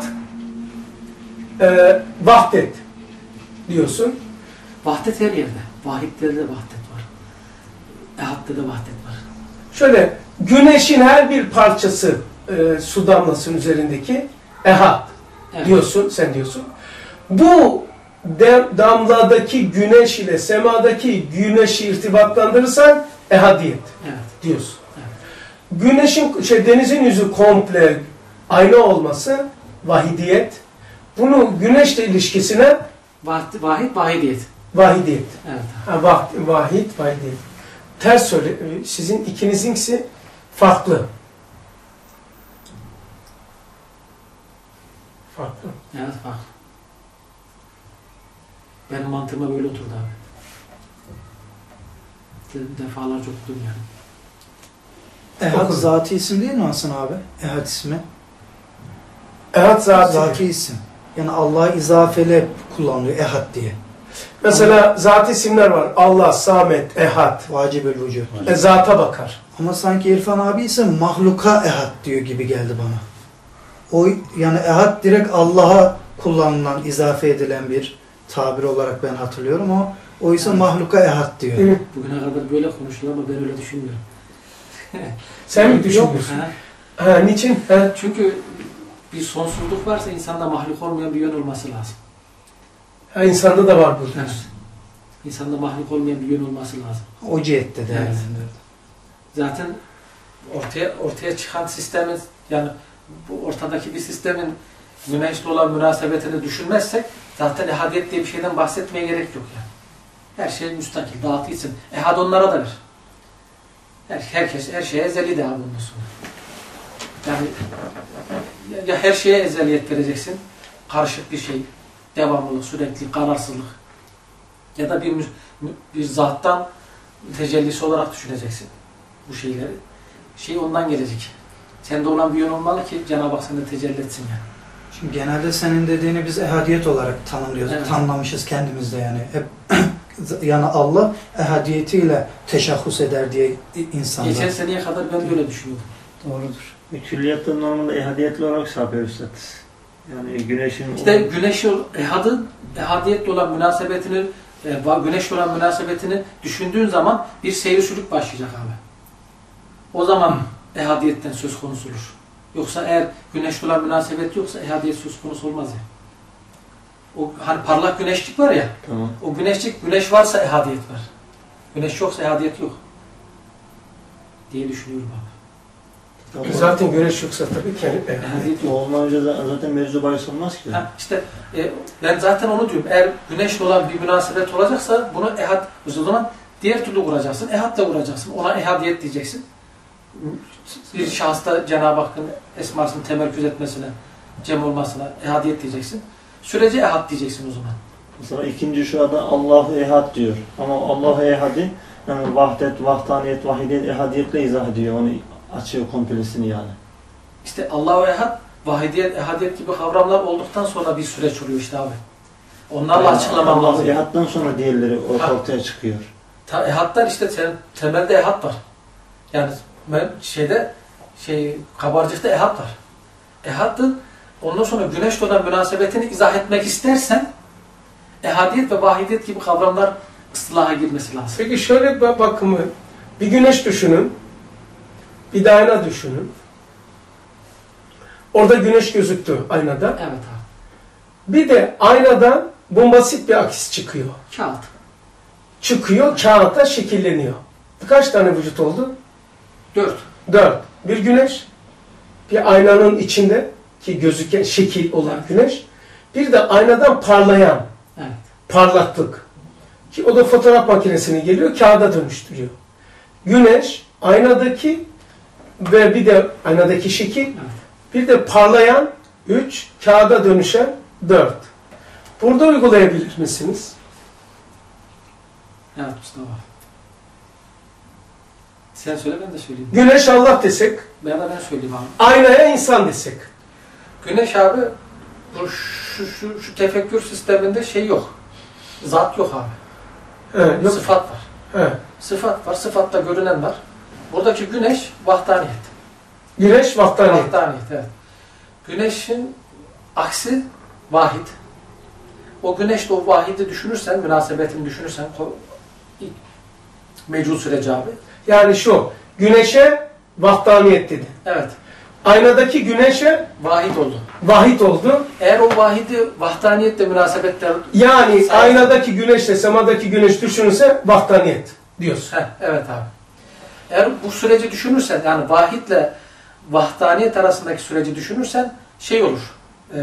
e, vahdet diyorsun. Vahdet her yerde. Vahidde de vahdet var. Ehadde de vahdet var. Şöyle, güneşin her bir parçası e, su damlasının üzerindeki ehad Evet. diyorsun, sen diyorsun. Bu de, damladaki güneş ile semadaki güneşi irtibatlandırırsan ehadiyet Evet. diyorsun. Evet. Güneşin, şey, denizin yüzü komple ayna olması vahidiyet. Bunu güneşle ilişkisine Vahid, vahid, vahidiyet. vahidiyet. Evet. Ha, vah, vahid, vahidiyet. Ters söyle, sizin ikinizinkisi farklı. Farklı. Evet, farklı. Benim mantığıma böyle oturdu abi. De- Defalarca okudum yani. Ehad Okudum. zati isim değil mi Hasan abi? Ehad ismi. Ehad zati. Zati isim. Yani Allah'a izafeli kullanılıyor ehad diye. Mesela zati isimler var. Allah, Samet, Ehad. Vacibül vücut. E, zata bakar. Ama sanki İrfan abi ise mahluka ehad diyor gibi geldi bana. O yani ehad direkt Allah'a kullanılan, izafe edilen bir tabir olarak ben hatırlıyorum. O, o ise mahluka ehad diyor. Hı. Bugüne kadar böyle konuşuluyor ama ben öyle düşünmüyorum. Sen mi Yok, düşünüyorsun? ha. Ha, niçin? Ha. Çünkü bir sonsuzluk varsa insanda mahluk olmayan bir yön olması lazım. Ha, insanda da var bu. Evet. İnsanda mahluk olmayan bir yön olması lazım. O cihette değerlendirdi. Zaten ortaya ortaya çıkan sistemin, yani bu ortadaki bir sistemin güneşle olan münasebetini düşünmezsek zaten ehadiyet diye bir şeyden bahsetmeye gerek yok yani. Her şey müstakil, dağıtılsın. Ehad onlara da ver. Her, herkes, her şeye ezeli de abi bundan sonra. Yani ya, ya her şeye ezeliyet vereceksin, karışık bir şey, devamlılık, sürekli, kararsızlık. Ya da bir, bir zattan tecellisi olarak düşüneceksin bu şeyleri. Şey ondan gelecek. Sende olan bir yön olmalı ki Cenab-ı Hak sende tecelli etsin yani. Şimdi genelde senin dediğini biz ehadiyet olarak tanımlıyoruz. Evet. Tanımlamışız kendimizde yani. Hep yani Allah ehadiyetiyle teşahhus eder diye insanlar. Geçen seneye kadar ben böyle düşünüyordum. Doğrudur. E, Külliyatta normalde ehadiyetli olarak şey yapıyor Üstad. Yani güneşin... İşte güneşi, ehadın, ehadiyetle olan münasebetini, e, güneşle olan münasebetini düşündüğün zaman bir seyir sülük başlayacak abi. O zaman ehadiyetten söz konusu olur. Yoksa eğer güneşle olan münasebet yoksa ehadiyet söz konusu olmaz ya. O hani parlak güneşlik var ya, Tamam. o güneşlik, güneş varsa ehadiyet var. Güneş yoksa ehadiyet yok. Diye düşünüyorum abi. Tamam. Zaten güneş yoksa tabii ki. Evet. Ehadiyet yok. Olmayınca da zaten mevzu bahis olmaz ki. Ha, işte e, ben zaten onu diyorum. Eğer güneşle olan bir münasebet olacaksa bunu ehad, o zaman diğer türlü kuracaksın. Ehadla kuracaksın. Ona ehadiyet diyeceksin. Bir şahısta Cenab-ı Hakk'ın esmasını temerküz etmesine, cem olmasına ehadiyet diyeceksin. Sürece ehad diyeceksin o zaman. Mesela ikinci şurada Allahu ehad diyor. Ama Allahu ehadi yani vahdet, vahdaniyet, vahidiyet, ehadiyetle izah ediyor. Onu açıyor komplesini yani. İşte Allahu ehad, vahidiyet, ehadiyet gibi kavramlar olduktan sonra bir süreç oluyor işte abi. Onlarla Yani açıklamam Allahu lazım. ehaddan sonra diğerleri Ha. ortaya çıkıyor. Ta, ehadlar işte tem, temelde ehad var. Yani ben şeyde şey kabarcıkta ehad var. Ehaddın ondan sonra güneşle olan münasebetini izah etmek istersen ehadiyet ve vahidiyet gibi kavramlar ıstılaha girmesi lazım. Peki şöyle bir bakımı, bir güneş düşünün, bir de ayna düşünün. Orada güneş gözüktü aynada. Evet abi. Bir de aynadan bombasit bir akis çıkıyor. Kağıt. Çıkıyor, kağıtta şekilleniyor. Kaç tane vücut oldu? Dört. Dört. Bir güneş, bir aynanın içinde ki gözüken şekil olan Evet. güneş, bir de aynadan parlayan Evet. parlaklık. Ki o da fotoğraf makinesine geliyor, kağıda dönüştürüyor. Güneş, aynadaki ve bir de aynadaki şekil, Evet. bir de parlayan üç, kağıda dönüşen dört. Burada uygulayabilir misiniz? Evet Mustafa. Sen söyle ben de söyleyeyim. Güneş Allah desek, Ben de ben söyleyeyim abi. aynaya insan desek. Güneş abi bu şu, şu, şu tefekkür sisteminde şey yok. Zat yok abi. He, yok. Sıfat var. He. Sıfat var. Sıfatta görünen var. Buradaki güneş vahdaniyet. Güneş vahdaniyet. Vahdaniyet evet. Güneşin aksi vahid. O güneşle o vahidi düşünürsen, münasebetini düşünürsen mecul süreci abi. Yani şu, güneşe vahdaniyet dedi. Evet. Aynadaki güneşe Vahid oldu. vahid oldu. Eğer o vahidi vahdaniyetle münasebetler... Yani Sayın- aynadaki güneşle semadaki güneş düşünürse vahdaniyet diyorsun. Heh, evet abi. Eğer bu süreci düşünürsen, yani vahidle vahdaniyet arasındaki süreci düşünürsen şey olur. E,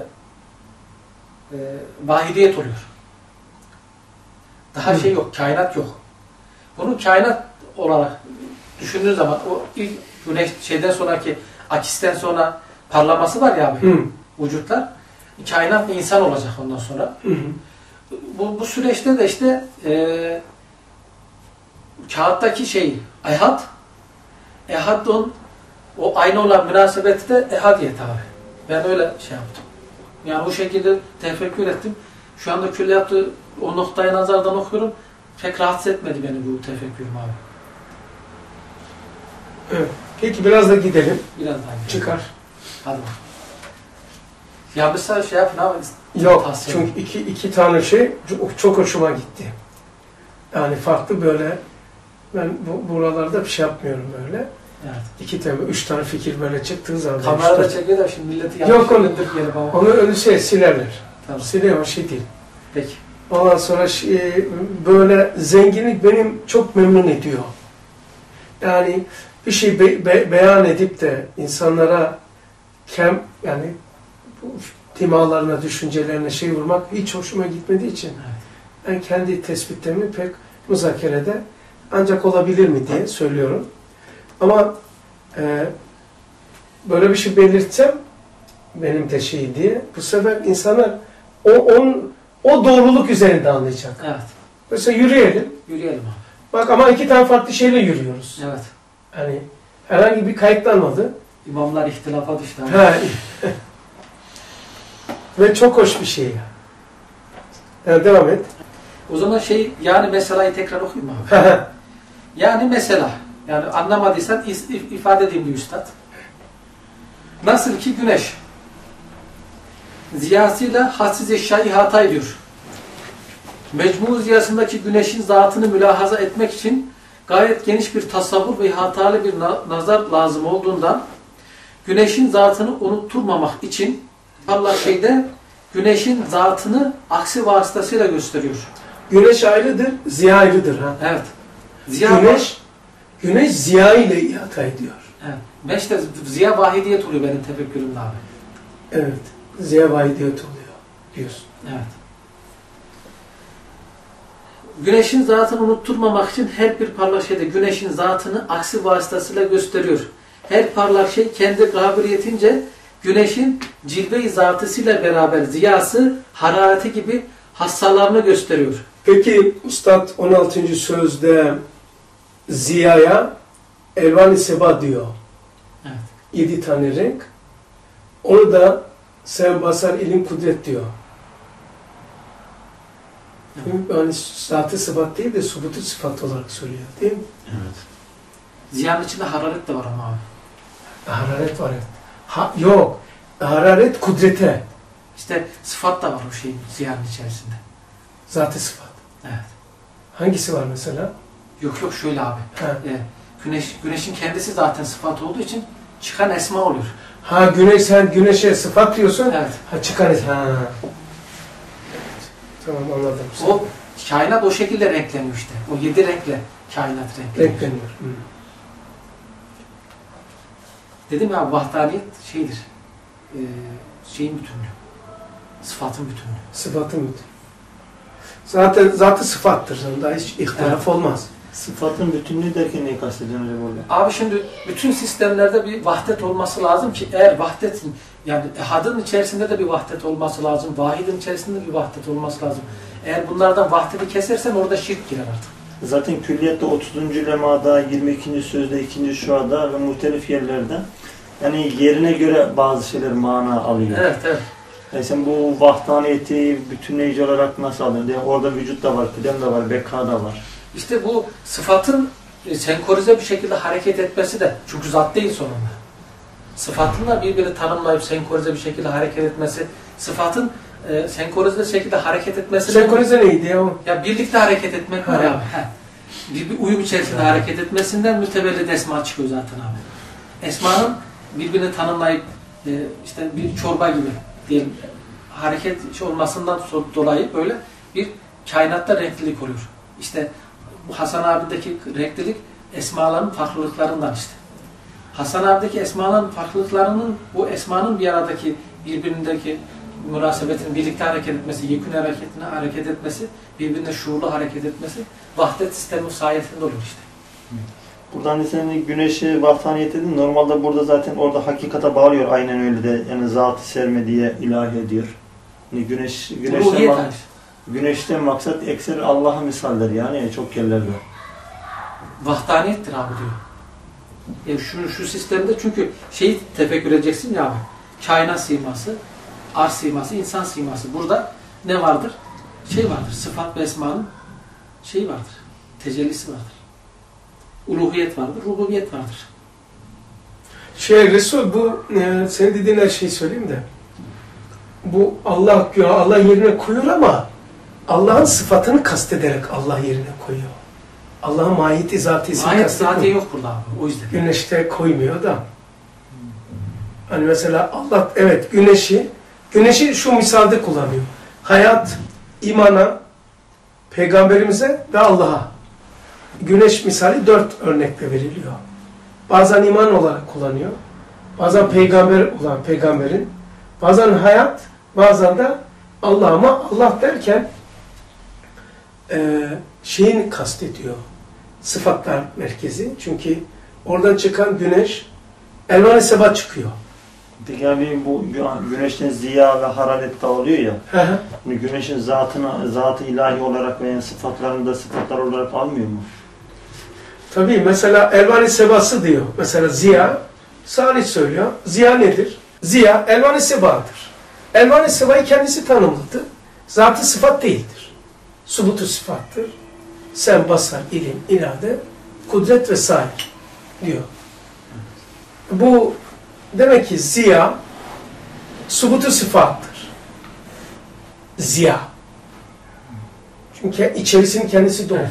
e, vahidiyet oluyor. Daha Hı. şey yok, kainat yok. Bunu kainat olarak düşündüğün zaman o ilk güneş şeyden sonraki akisten sonra parlaması var ya abi. Hı. Vücutlar. Kainat ve insan olacak ondan sonra. Hı hı. Bu, bu süreçte de işte e, kağıttaki şey ehad, ehadın o aynı olan münasebeti de ehadiyet abi. Ben öyle şey yaptım. Yani o şekilde tefekkür ettim. Şu anda külliyatı o noktaya nazardan okuyorum. Pek rahatsız etmedi beni bu tefekkürüm abi. Evet. Peki biraz da gidelim. Biraz daha gidelim. Çıkar. Hadi bakalım. Ya mesela şey yapın abi. Yok. tavsiye Çünkü iki, iki tane şey çok, çok hoşuma gitti. Yani farklı böyle, ben bu, buralarda bir şey yapmıyorum böyle. Evet. İki tane, üç tane fikir böyle çıktığı zaman. Kamerada işte- çekiyor da şimdi milleti Yok, yanlış onu- yönlendirmeyelim ama. Onu öyle şey silerler. Tamam. Siliyor, şey değil. Peki. Ondan sonra şey, böyle zenginlik benim çok memnun ediyor. Yani bir şey be, be, beyan edip de insanlara kem, yani bu dimalarına, düşüncelerine şey vurmak hiç hoşuma gitmediği için Evet. ben kendi tespitlerimi pek müzakerede ancak olabilir mi diye söylüyorum. Ama e, böyle bir şey belirtsem benim de şey diye bu sefer insanlar o, on, o doğruluk üzerinde anlayacak. Evet. Mesela yürüyelim. Yürüyelim abi. Bak ama iki tane farklı şeyle yürüyoruz. Evet. Yani herhangi bir kayıtlanmadı. İmamlar ihtilafa düştü abi. Ha. Ve çok hoş bir şey. Yani devam et. O zaman şey yani meselayı tekrar okuyayım mı abi? Yani mesela yani anlamadıysan is- if- ifade edeyim bir üstad. Nasıl ki güneş ziyasıyla hadsiz eşyayı ihata ediyor. Mecmu ziyasındaki güneşin zatını mülahaza etmek için gayet geniş bir tasavvur ve ihatalı bir na- nazar lazım olduğundan güneşin zatını unutturmamak için Allah şeyde güneşin zatını aksi vasıtasıyla gösteriyor. Güneş ayrıdır, ziya ayrıdır. Ha? Evet. Ziya Güneş, güneş ziya ile ihata ediyor. Evet. Beşte ziya vahidiyet oluyor benim tefekkürümde abi. Evet, ziya vahidiyet oluyor diyorsun. Evet. Güneşin zatını unutturmamak için her bir parlak şeyde güneşin zatını aksi vasıtasıyla gösteriyor. Her parlak şey kendi kabiliyetince güneşin cilve-i zatısıyla beraber ziyası, harareti gibi hassalarını gösteriyor. Peki Üstad on altıncı sözde ziyaya elvan-ı seba diyor. Evet. Yedi tane renk. Onu da sen basar ilim kudret diyor. Evet. Yani zatı sıfat değil de subutu sıfat olarak söylüyor değil mi? Evet. Ziyanın içinde hararet de var ama abi. Hararet var. Evet. Ha, yok. Hararet kudrete. İşte sıfat da var o şeyin ziyanın içerisinde. Zat-ı sıfat. Evet. Hangisi var mesela? Yok yok şöyle abi. Ha. E, güneş güneşin kendisi zaten sıfat olduğu için çıkan esma oluyor. Ha güneş, sen güneşe sıfat diyorsun. Evet. Ha çıkar. Ha. Evet. Tamam anladım. O kainat o şekilde renkleniyor işte. O yedi renkle kainat renkleniyor. Renkleniyor. Hı. Dedim ya vahdaniyet şeydir. E, şeyin bütünlüğü. Sıfatın bütünlüğü. Sıfatın bütün. Zaten zatı sıfattır. Daha hiç ihtilaf Evet. olmaz. Sıfatın bütünlüğü derken neyi kastediyorsun hocam orada? Abi şimdi bütün sistemlerde bir vahdet olması lazım ki eğer vahdetin yani ehadın içerisinde de bir vahdet olması lazım. Vahidin içerisinde de bir vahdet olması lazım. Eğer bunlardan vahdeti kesersen orada şirk girer artık. Zaten külliyette otuzuncu lemada, yirmi ikinci sözde, ikinci şuada ve muhtelif yerlerde yani yerine göre bazı şeyler mana alıyor. Evet evet. Yani sen bu vahdaniyeti bütünleyici olarak nasıl alıyorsun? Yani orada vücut da var, kıdem de var, beka da var. İşte bu sıfatın senkronize bir şekilde hareket etmesi de çünkü zat değil sonunda. Sıfatın da birbirini tanımlayıp senkronize bir şekilde hareket etmesi, sıfatın e, senkronize bir şekilde hareket etmesi. Senkronize neydi ya o? Ya birlikte hareket etmek var Ha. abi. He. Bir, bir uyum içerisinde Ha. hareket etmesinden mütevellit esma çıkıyor zaten abi. Esmanın birbirini tanımlayıp e, işte bir çorba gibi diyelim hareket olmasından dolayı böyle bir kainatta renklilik oluyor. İşte bu Hasan abideki renklilik esmaların farklılıklarından işte. Hasan abideki esmaların farklılıklarının bu esmanın bir aradaki birbirindeki münasebetin birlikte hareket etmesi, yekün hareketine hareket etmesi, birbirine şuurlu hareket etmesi vahdet sistemi sayesinde olur işte. Buradan da senin güneşi vahdaniyet dedin. Normalde burada zaten orada hakikata bağlıyor aynen öyle de. Yani zat-ı serme diye ilahi ediyor. Yani güneş, güneşten, Ruhiyet mak- hali. güneşten maksat ekser Allah'a misaldir yani çok yerlerde. Vahdaniyettir abi diyor. E şu, şu sistemde çünkü şeyi tefekkür edeceksin ya abi. Kainat siması, arz siması, insan siması. Burada ne vardır? Şey vardır. Sıfat ve esmanın şeyi vardır. Tecellisi vardır. Uluhiyet vardır, rububiyet vardır. Şey Resul bu e, senin dediğin her şeyi söyleyeyim de. Bu Allah güya Allah yerine koyuyor ama Allah'ın sıfatını kastederek Allah yerine koyuyor. Allah'ın mahiyeti zatiyesini Ayet kastediyor. zaten yok burada abi. O yüzden. Güneşte koymuyor da. Hani mesela Allah evet güneşi güneşi şu misalde kullanıyor. Hayat, imana, peygamberimize ve Allah'a. Güneş misali dört örnekle veriliyor. Bazen iman olarak kullanıyor. Bazen peygamber olan peygamberin. Bazen hayat, bazen de Allah, ama Allah derken e, şeyin kastediyor. Sıfatlar merkezi. Çünkü oradan çıkan güneş elvan-ı sebat çıkıyor. Peki abi bu güneşten ziya ve hararet de oluyor ya. Hı hı. Yani güneşin zatını, zatı ilahi olarak veya sıfatlarını da sıfatlar olarak almıyor mu? Tabii mesela elvan-ı sebası diyor. Mesela ziya, Salih söylüyor. Ziya nedir? Ziya elvan-ı sebadır. Elvan-ı sebayı kendisi tanımladı. Zatı sıfat değildir. Subutu sıfattır. Sen, basar, ilim, irade, kudret ve sair diyor. Bu demek ki ziya subutu sıfattır. Ziya. Çünkü içerisini kendisi doldurdu.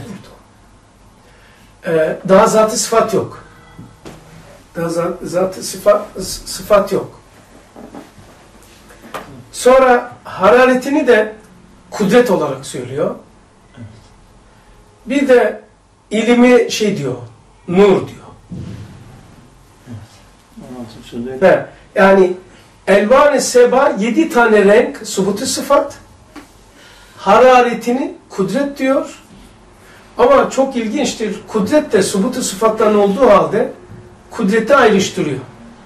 Ee, daha zat-ı sıfat yok. Daha zat-ı sıfat, sıfat yok. Sonra hararetini de kudret olarak söylüyor. Bir de ilimi şey diyor, nur diyor. Ve yani elvan-ı seba yedi tane renk, subutu sıfat, hararetini kudret diyor. Ama çok ilginçtir, kudret de subutu sıfattan olduğu halde kudreti ayrıştırıyor.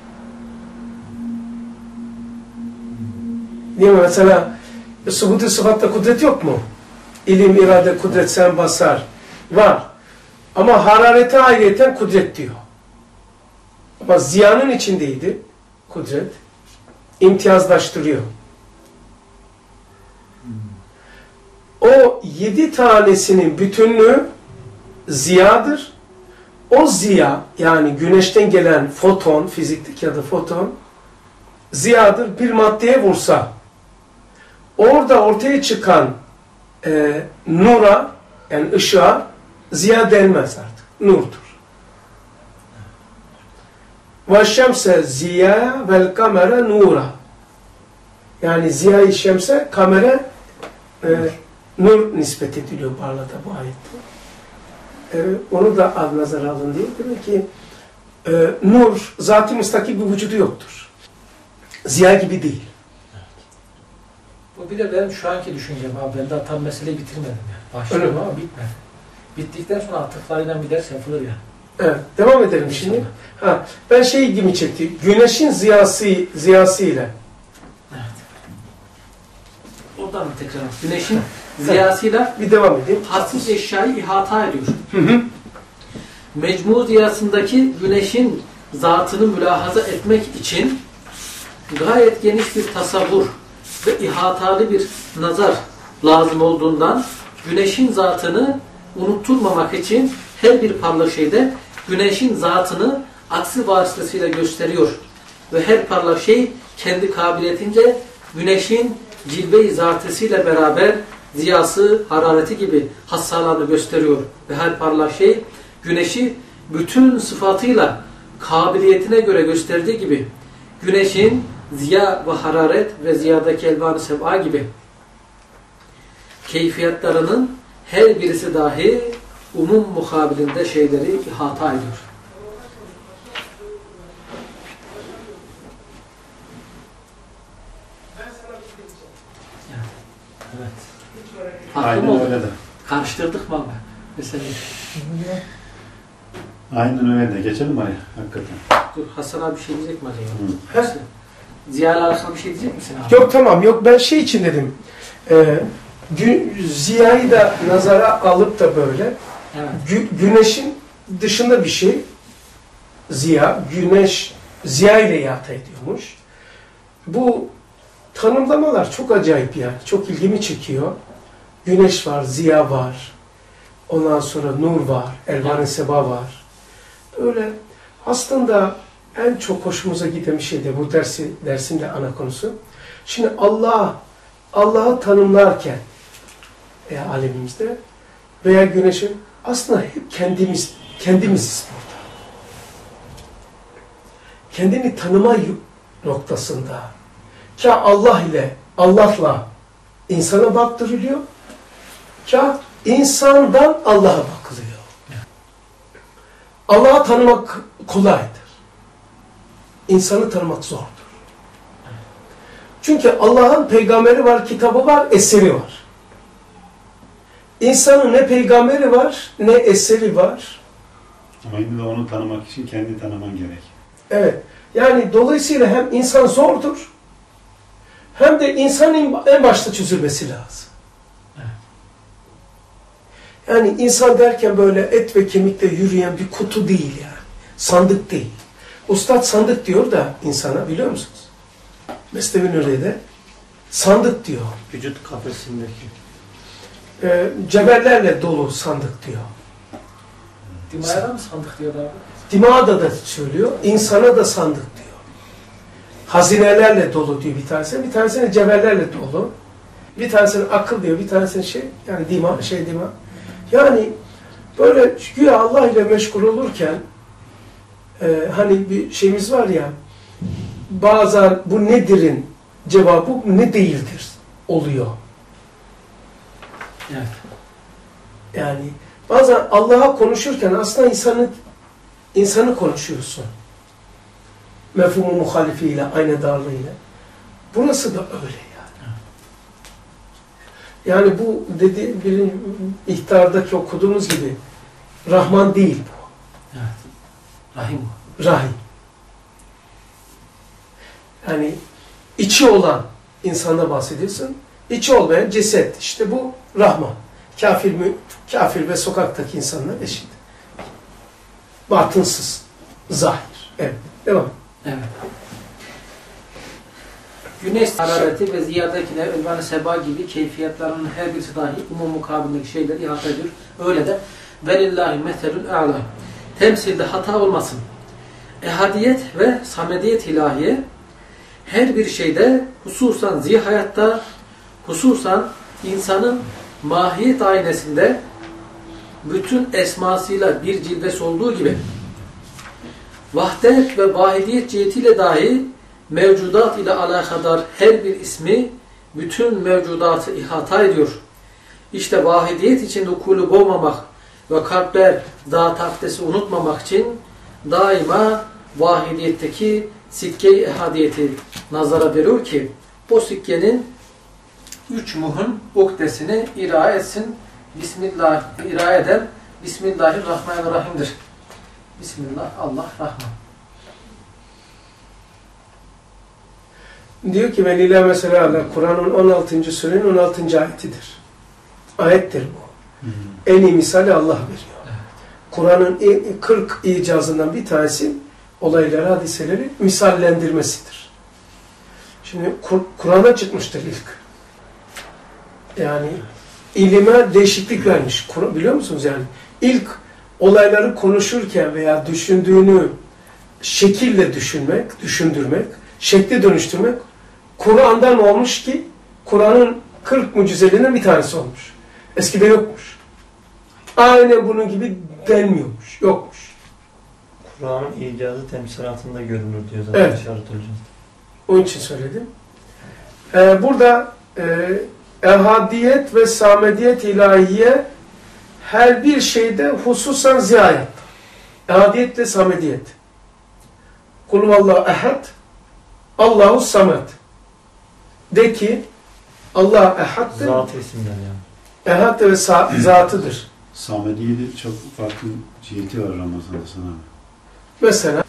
Değil mi? Mesela subutu sıfatta kudret yok mu? İlim, irade, kudret, sen, basar var. Ama hararete ayrıyeten kudret diyor. Ama ziyanın içindeydi kudret. İmtiyazlaştırıyor. O yedi tanesinin bütünlüğü ziyadır. o ziya, yani güneşten gelen foton, fizikteki ya da foton, ziyadır, bir maddeye vursa, orada ortaya çıkan e, nura, yani ışığa ziya denmez artık. Nurdur. وَالشَّمْسَ ziya vel kamera nura. Yani ziya-i şemse kamera e, nur nispet ediliyor Barla'da bu ayette. E, onu da az nazara alın diye. Demek ki e, nur zat-ı müstakil bir vücudu yoktur. Ziya gibi değil. Bu bir de benim şu anki düşüncem abi. Ben daha tam meseleyi bitirmedim ya. Başlıyorum ama bitmedi. Bittikten sonra atıflarıyla bir ders yapılır ya. Evet, devam edelim şimdi. Ha, ben şey ilgimi çekti. Güneşin ziyası ziyasıyla. Evet. Oradan tekrar. Güneşin ziyasıyla bir devam edeyim. hassiz eşyayı ihata ediyor. Hı hı. Mecmu ziyasındaki güneşin zatını mülahaza etmek için gayet geniş bir tasavvur ve ihatalı bir nazar lazım olduğundan güneşin zatını unutturmamak için her bir parlak şeyde güneşin zatını aksi vasıtasıyla gösteriyor. Ve her parlak şey kendi kabiliyetince güneşin cilve-i zatesiyle beraber ziyası, harareti gibi hassalarını gösteriyor. Ve her parlak şey güneşi bütün sıfatıyla kabiliyetine göre gösterdiği gibi güneşin ziya ve hararet ve ziyadaki elvan-ı seb'a gibi keyfiyatlarının her birisi dahi umum mukabilinde şeyleri ihata ediyor. Evet. Aynen öyle de. Karıştırdık mı ama? Mesela. Aynen öyle de. Geçelim mi? Hakikaten. Dur, Hasan abi bir şey diyecek mi He? acaba? Ziya'yla alakalı bir şey diyecek misin abi? Yok tamam, yok ben şey için dedim. Ee, gü ziyayı da nazara alıp da böyle Evet. gü güneşin dışında bir şey, ziya, güneş ziya ile ihata ediyormuş. Bu tanımlamalar çok acayip yani. Çok ilgimi çekiyor. Güneş var, ziya var. Ondan sonra nur var, elvan-ı seba var. Böyle aslında en çok hoşumuza giden bir şey de bu dersi, dersin de ana konusu. Şimdi Allah, Allah'ı tanımlarken e, alemimizde veya güneşin aslında hep kendimiz, kendimiziz burada. Kendini tanıma noktasında kâh Allah ile, Allah'la insana baktırılıyor, kâh insandan Allah'a bakılıyor. Allah'ı tanımak kolaydır. İnsanı tanımak zordur. Çünkü Allah'ın peygamberi var, kitabı var, eseri var. İnsanın ne peygamberi var, ne eseri var. Ama yine de onu tanımak için kendi tanıman gerek. Evet. Yani dolayısıyla hem insan zordur, hem de insanın en başta çözülmesi lazım. Yani insan derken böyle et ve kemikle yürüyen bir kutu değil yani. Sandık değil. Ustad sandık diyor da insana, biliyor musunuz? Mesnevi Nuri'de sandık diyor. Vücut kafesindeki. Ee, cevherlerle dolu sandık diyor. Dima'ya da mı sandık diyor abi? Dima'da da söylüyor, insana da sandık diyor. Hazinelerle dolu diyor bir tanesi, bir tanesini cevherlerle dolu. Bir tanesini akıl diyor, bir tanesini şey, yani dima, şey dima. Yani böyle güya Allah ile meşgul olurken e, hani bir şeyimiz var ya, bazen bu nedir'in cevabı ne değildir oluyor. Evet. Yani bazen Allah'a konuşurken aslında insanı insanı konuşuyorsun. Mefhumu muhalifiyle, aynı darlığıyla. Burası da öyle yani. Yani bu dedi bir ihtardaki okuduğumuz gibi Rahman değil bu. Evet. Rahim bu. Rahim. Yani içi olan insanda bahsediyorsun. İçi olmayan ceset. İşte bu Rahman. Kafir mü, kafir ve sokaktaki insanlar eşit. Batınsız. Zahir. Evet. Devam. Evet. Güneş harareti ve ziyadakiler, elvan-ı seba gibi keyfiyatlarının her birisi dahi umum mukabildeki şeyleri ihata ediyor. Öyle de velillahi meselül a'la. temsilde hata olmasın. Ehadiyet ve samediyet ilahiye her bir şeyde, hususan zihayatta, hususan insanın mahiyet aynesinde bütün esmasıyla bir cilvesi olduğu gibi vahdet ve vahidiyet cihetiyle dahi mevcudat ile alakadar her bir ismi bütün mevcudatı ihata ediyor. İşte vahidiyet için ukulu boğmamak ve kalpler zat-ı akdesi unutmamak için daima vahidiyetteki sikke-i ehadiyeti nazara veriyor ki o sikkenin üç muhim ukdesini ira etsin. Bismillah ira eden Bismillahirrahmanirrahim'dir. Bismillah, Allah, Rahman. Diyor ki Veliler mesela Kur'an'ın on altıncı surenin on altıncı ayetidir. Ayettir bu. Hı hı. En iyi misali Allah veriyor. Evet. Kur'an'ın kırk icazından bir tanesi olayları, hadiseleri misallendirmesidir. Şimdi Kur Kur'an'a çıkmıştır ilk. Yani ilime değişiklik vermiş. Biliyor musunuz yani? İlk olayları konuşurken veya düşündüğünü şekille düşünmek, düşündürmek, şekli dönüştürmek Kur'an'dan olmuş ki Kur'an'ın kırk mucizelerinden bir tanesi olmuş. Eskide yokmuş. Aynen bunun gibi denmiyormuş. Yokmuş. Kur'an'ın icazı temsilatında görünür diyor zaten. Evet. İşaret hocam. Onun için söyledim. Ee, burada e, ehadiyet ve samediyet ilahiye her bir şeyde hususan ziyaret. Ehadiyet ve samediyet. Kulhuvallahu ehad, Allahu samed. De ki Allah ehaddır. Zat isimler yani. Ehad ve zatıdır. Samediye'de çok farklı ciheti var Ramazan'da sana. Mesela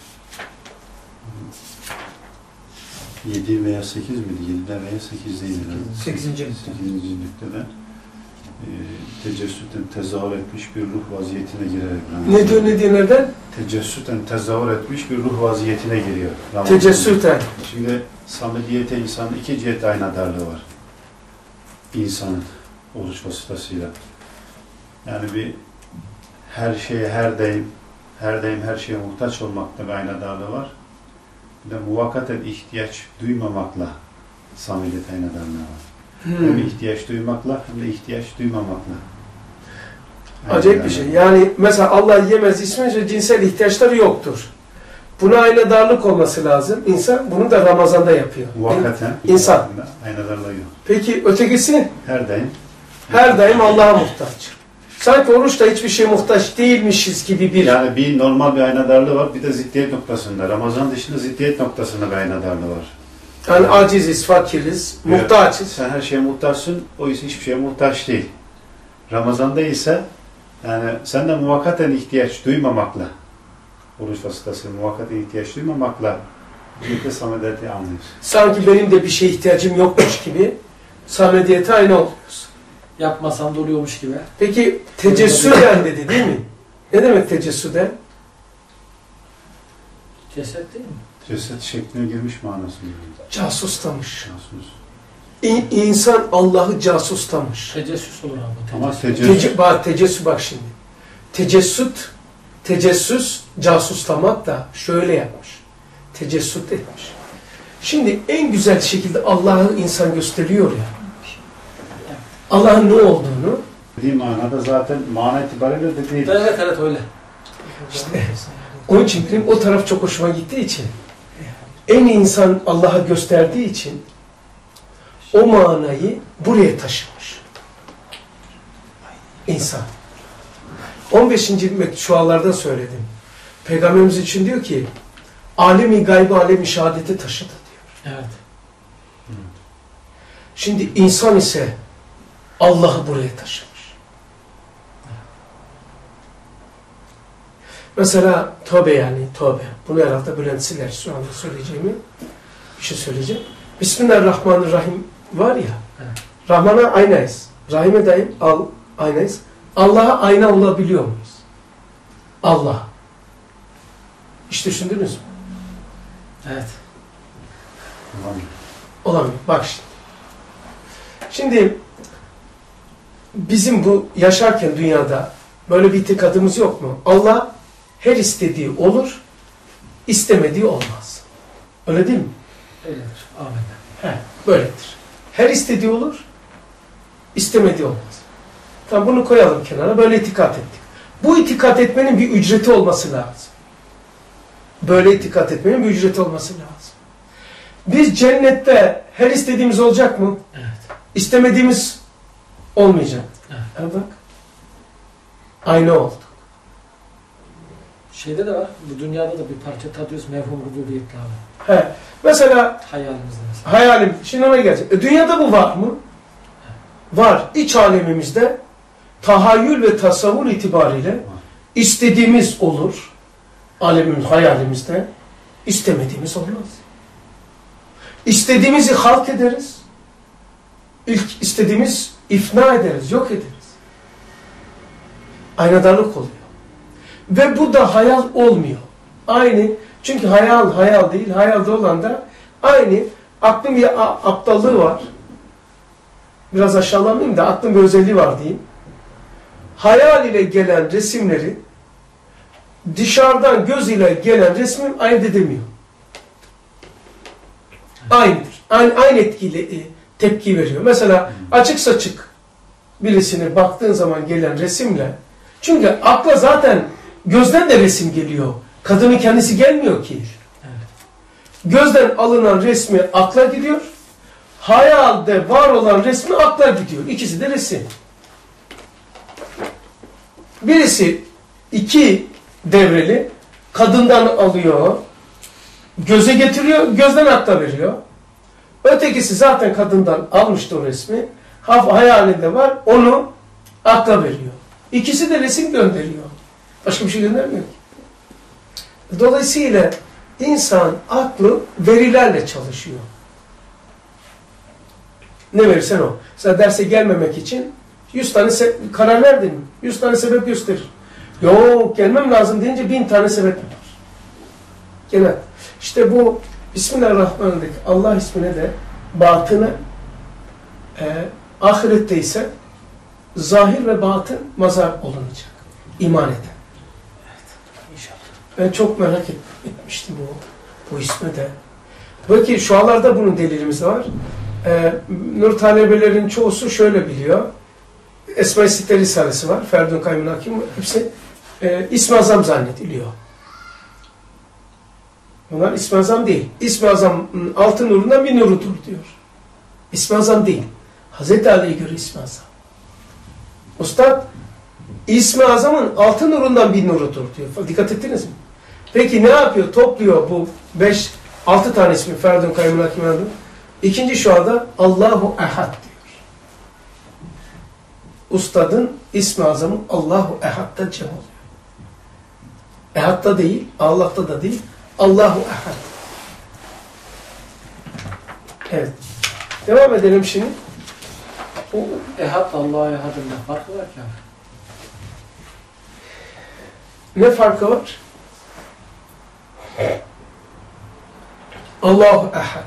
yedi veya sekiz miydi? yedide veya sekizdeydi. sekizinci sekizinci nüktede e, tecessüten tezahür etmiş bir ruh vaziyetine girerek. Ne diyor, ne diyor, neden? Tecessüten tezahür etmiş bir ruh vaziyetine giriyor. Tecessüten. Şimdi samediyete insanın iki cihet aynadarlığı var. İnsanın oluş vasıtasıyla. Yani bir her şeye, her daim, her daim her şeye muhtaç olmakta bir aynadarlığı var. Bir de muvakkaten ihtiyaç duymamakla samediyet aynadarlığı var. Hmm. Hem ihtiyaç duymakla hem de ihtiyaç duymamakla. Acayip bir şey. Yani mesela Allah yemez, içmez ve cinsel ihtiyaçları yoktur. Buna aynadarlık olması lazım. İnsan bunu da Ramazan'da yapıyor. Muvakkaten İnsan. Aynadarlığı yok. Peki ötekisi? Her daim. Her daim Allah'a muhtaç. Sanki oruçta hiçbir şeye muhtaç değilmişiz gibi bir... Yani bir normal bir aynadarlığı var, bir de ziddiyet noktasında. Ramazan dışında ziddiyet noktasında bir aynadarlığı var. Yani aciziz, fakiriz, evet, muhtaçız. Sen her şeye muhtaçsın, o ise hiçbir şeye muhtaç değil. Ramazan'da ise yani sen de muvakkaten ihtiyaç duymamakla, oruç vasıtası muvakkaten ihtiyaç duymamakla birlikte samediyeti anlıyorsun. Sanki benim de bir şeye ihtiyacım yokmuş gibi samediyete aynı oluyoruz. Yapmasam da oluyormuş gibi. Peki tecessüden dedi değil mi? Ne demek tecessüden? Ceset değil mi? Ceset şekline girmiş manası. Casuslamış. Casus. İ insan Allah'ı casuslamış. Tecessüs olur abi. Ama Tecessüs. tecessüs. Tece bak, tecessüs bak şimdi. Tecessüt, tecessüs, casuslamak da şöyle yapmış. Tecessüt etmiş. Şimdi en güzel şekilde Allah'ı insan gösteriyor ya. Allah'ın ne olduğunu. Dediğim manada zaten mana itibariyle de değil. Evet evet öyle. İşte onun için benim o taraf çok hoşuma gittiği için, en iyi insan Allah'a gösterdiği için o manayı buraya taşımış. İnsan. on beşinci şualarda söyledim. Peygamberimiz için diyor ki, alemi gaybı, alemi şehadeti taşıdı diyor. Evet. Şimdi insan ise Allah'ı buraya taşımış. Mesela tövbe yani tövbe. Bunu herhalde Bülent Siler şu anda söyleyeceğimi bir şey söyleyeceğim. Bismillahirrahmanirrahim var ya. Evet. Rahman'a aynayız. Rahim'e daim al, aynayız. Allah'a ayna olabiliyor muyuz? Allah. Hiç düşündünüz mü? Evet. Olamıyor. Olamıyor. Bak şimdi. Şimdi bizim bu yaşarken dünyada böyle bir itikadımız yok mu? Allah her istediği olur, istemediği olmaz. Öyle değil mi? Öyledir. Amin. He, böyledir. Her istediği olur, istemediği olmaz. Tamam, bunu koyalım kenara, böyle itikat ettik. Bu itikat etmenin bir ücreti olması lazım. Böyle itikat etmenin bir ücreti olması lazım. Biz cennette her istediğimiz olacak mı? Evet. İstemediğimiz olmayacak. Evet. Ha bak. Aynı oldu. Şeyde de var, bu dünyada da bir parça tadıyoruz mevhum rububiyetle abi. He. Mesela Hayalimizde mesela. hayalim, şimdi ona gelecek. E, dünyada bu var mı? Var. İç alemimizde tahayyül ve tasavvur itibariyle istediğimiz olur. Alemimiz, hayalimizde. İstemediğimiz olmaz. İstediğimizi halk ederiz. İlk istediğimiz ifna ederiz, yok ederiz. Aynadarlık oluyor. Ve bu da hayal olmuyor. Aynı, çünkü hayal hayal değil, hayalde olan da aynı, aklın bir aptallığı var. Biraz aşağılamayayım da aklın bir özelliği var diyeyim. Hayal ile gelen resimleri dışarıdan göz ile gelen resmin ayırt edemiyor. Aynıdır. Aynı, aynı etkiyle tepki veriyor. Mesela açık saçık birisine baktığın zaman gelen resimle, çünkü akla zaten gözden de resim geliyor. Kadının kendisi gelmiyor ki. Evet. Gözden alınan resmi akla gidiyor. Hayalde var olan resmi akla gidiyor. İkisi de resim. Birisi iki devreli, kadından alıyor, göze getiriyor, gözden akla veriyor. Ötekisi zaten kadından almıştı o resmi, hayalinde var, onu akla veriyor. İkisi de resim gönderiyor. Başka bir şey göndermiyor ki. Dolayısıyla insan aklı verilerle çalışıyor. Ne verirsen o. Mesela derse gelmemek için yüz tane karar verdin mi? yüz tane sebep gösterir. Yok, gelmem lazım deyince bin tane sebep var. Genel. İşte bu Bismillahirrahmanirrahim Allah ismine de batını e, ahirette ise zahir ve batın mazhar olunacak. İman eden. Evet. İnşallah. Ben çok merak etmiştim bu, bu isme de. Belki şu anlarda bunun delilimiz var. Ee, Nur talebelerin çoğusu şöyle biliyor. Esma-i Sitte Risalesi var. Ferdun Kayyum Hakim. Hepsi e, İsmi Azam zannediliyor. Bunlar İsmi Azam değil. İsmi Azam'ın altı nurundan bir nurudur diyor. İsmi Azam değil. Hazreti Ali'ye göre İsmi Azam. Ustad İsmi Azam'ın altı nurundan bir nurudur diyor. Dikkat ettiniz mi? Peki ne yapıyor? Topluyor bu beş, altı tane ismi Ferdun Kayyum Hakim adı. İkinci şu anda Allahu Ehad diyor. Ustadın İsmi Azam'ın Allahu Ehad'da cem oluyor. Ehad'da değil, Allah'ta da değil, Allahu Ehad. Evet. Devam edelim şimdi. O Ehad, Allah'a Ehad'ın ne farkı var ki? Ne farkı var? Allahu Ehad.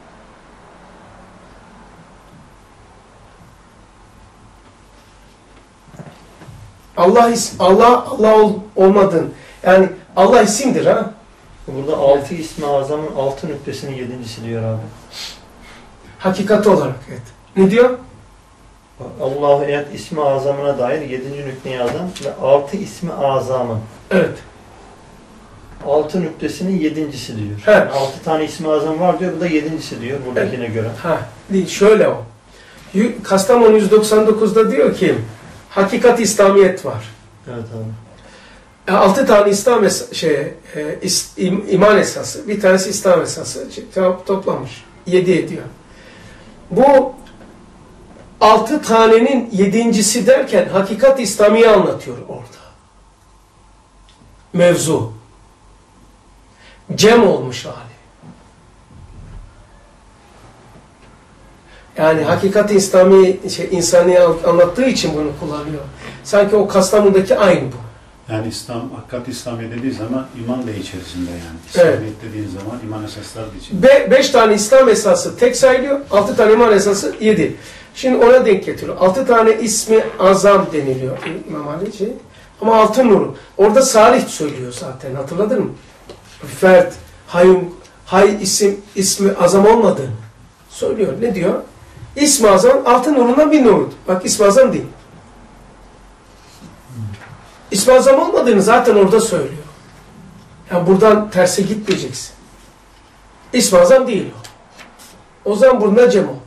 Allah Allah Allah ol, olmadın. Yani Allah isimdir ha. Burada altı ismi azamın altı nüktesinin yedincisi diyor abi. Hakikati olarak evet. Ne diyor? Allahu Ehad ismi azamına dair yedinci nükte azam ve altı ismi azamın. Evet. Altı nüktesinin yedincisi diyor. He. Yani altı tane ismi azam var diyor. Bu da yedincisi diyor buradakine evet. göre. Ha, değil. Şöyle o. Kastamonu yüz doksan dokuzda diyor ki hakikat-i İslamiyet var. Evet abi. Altı tane İslam es şey, e, is im iman esası, bir tanesi İslam esası şey, toplamış. Yedi ediyor. Bu altı tanenin yedincisi derken hakikat-i İslamiye anlatıyor orada. Mevzu. Cem olmuş hali. Yani hakikat-i İslami şey, insaniye anlattığı için bunu kullanıyor. Sanki o Kastamonu'daki aynı bu. Yani İslam, hakikat İslamiye dediği zaman iman da içerisinde yani. İslamiyet evet. dediğin zaman iman esasları da içinde. Be beş tane İslam esası tek sayılıyor, altı tane iman esası yedi. Şimdi ona denk getiriyor. Altı tane ismi azam deniliyor İmam Ali şey. Ama altın nuru. Orada Salih söylüyor zaten. Hatırladın mı? Fert, hay, hay isim, ismi azam olmadığını söylüyor. Ne diyor? İsmi azam altın nurundan bir nurudur. Bak ismi azam değil. İsmi azam olmadığını zaten orada söylüyor. Yani buradan terse gitmeyeceksin. İsmi azam değil o. O zaman burada cem olmuş.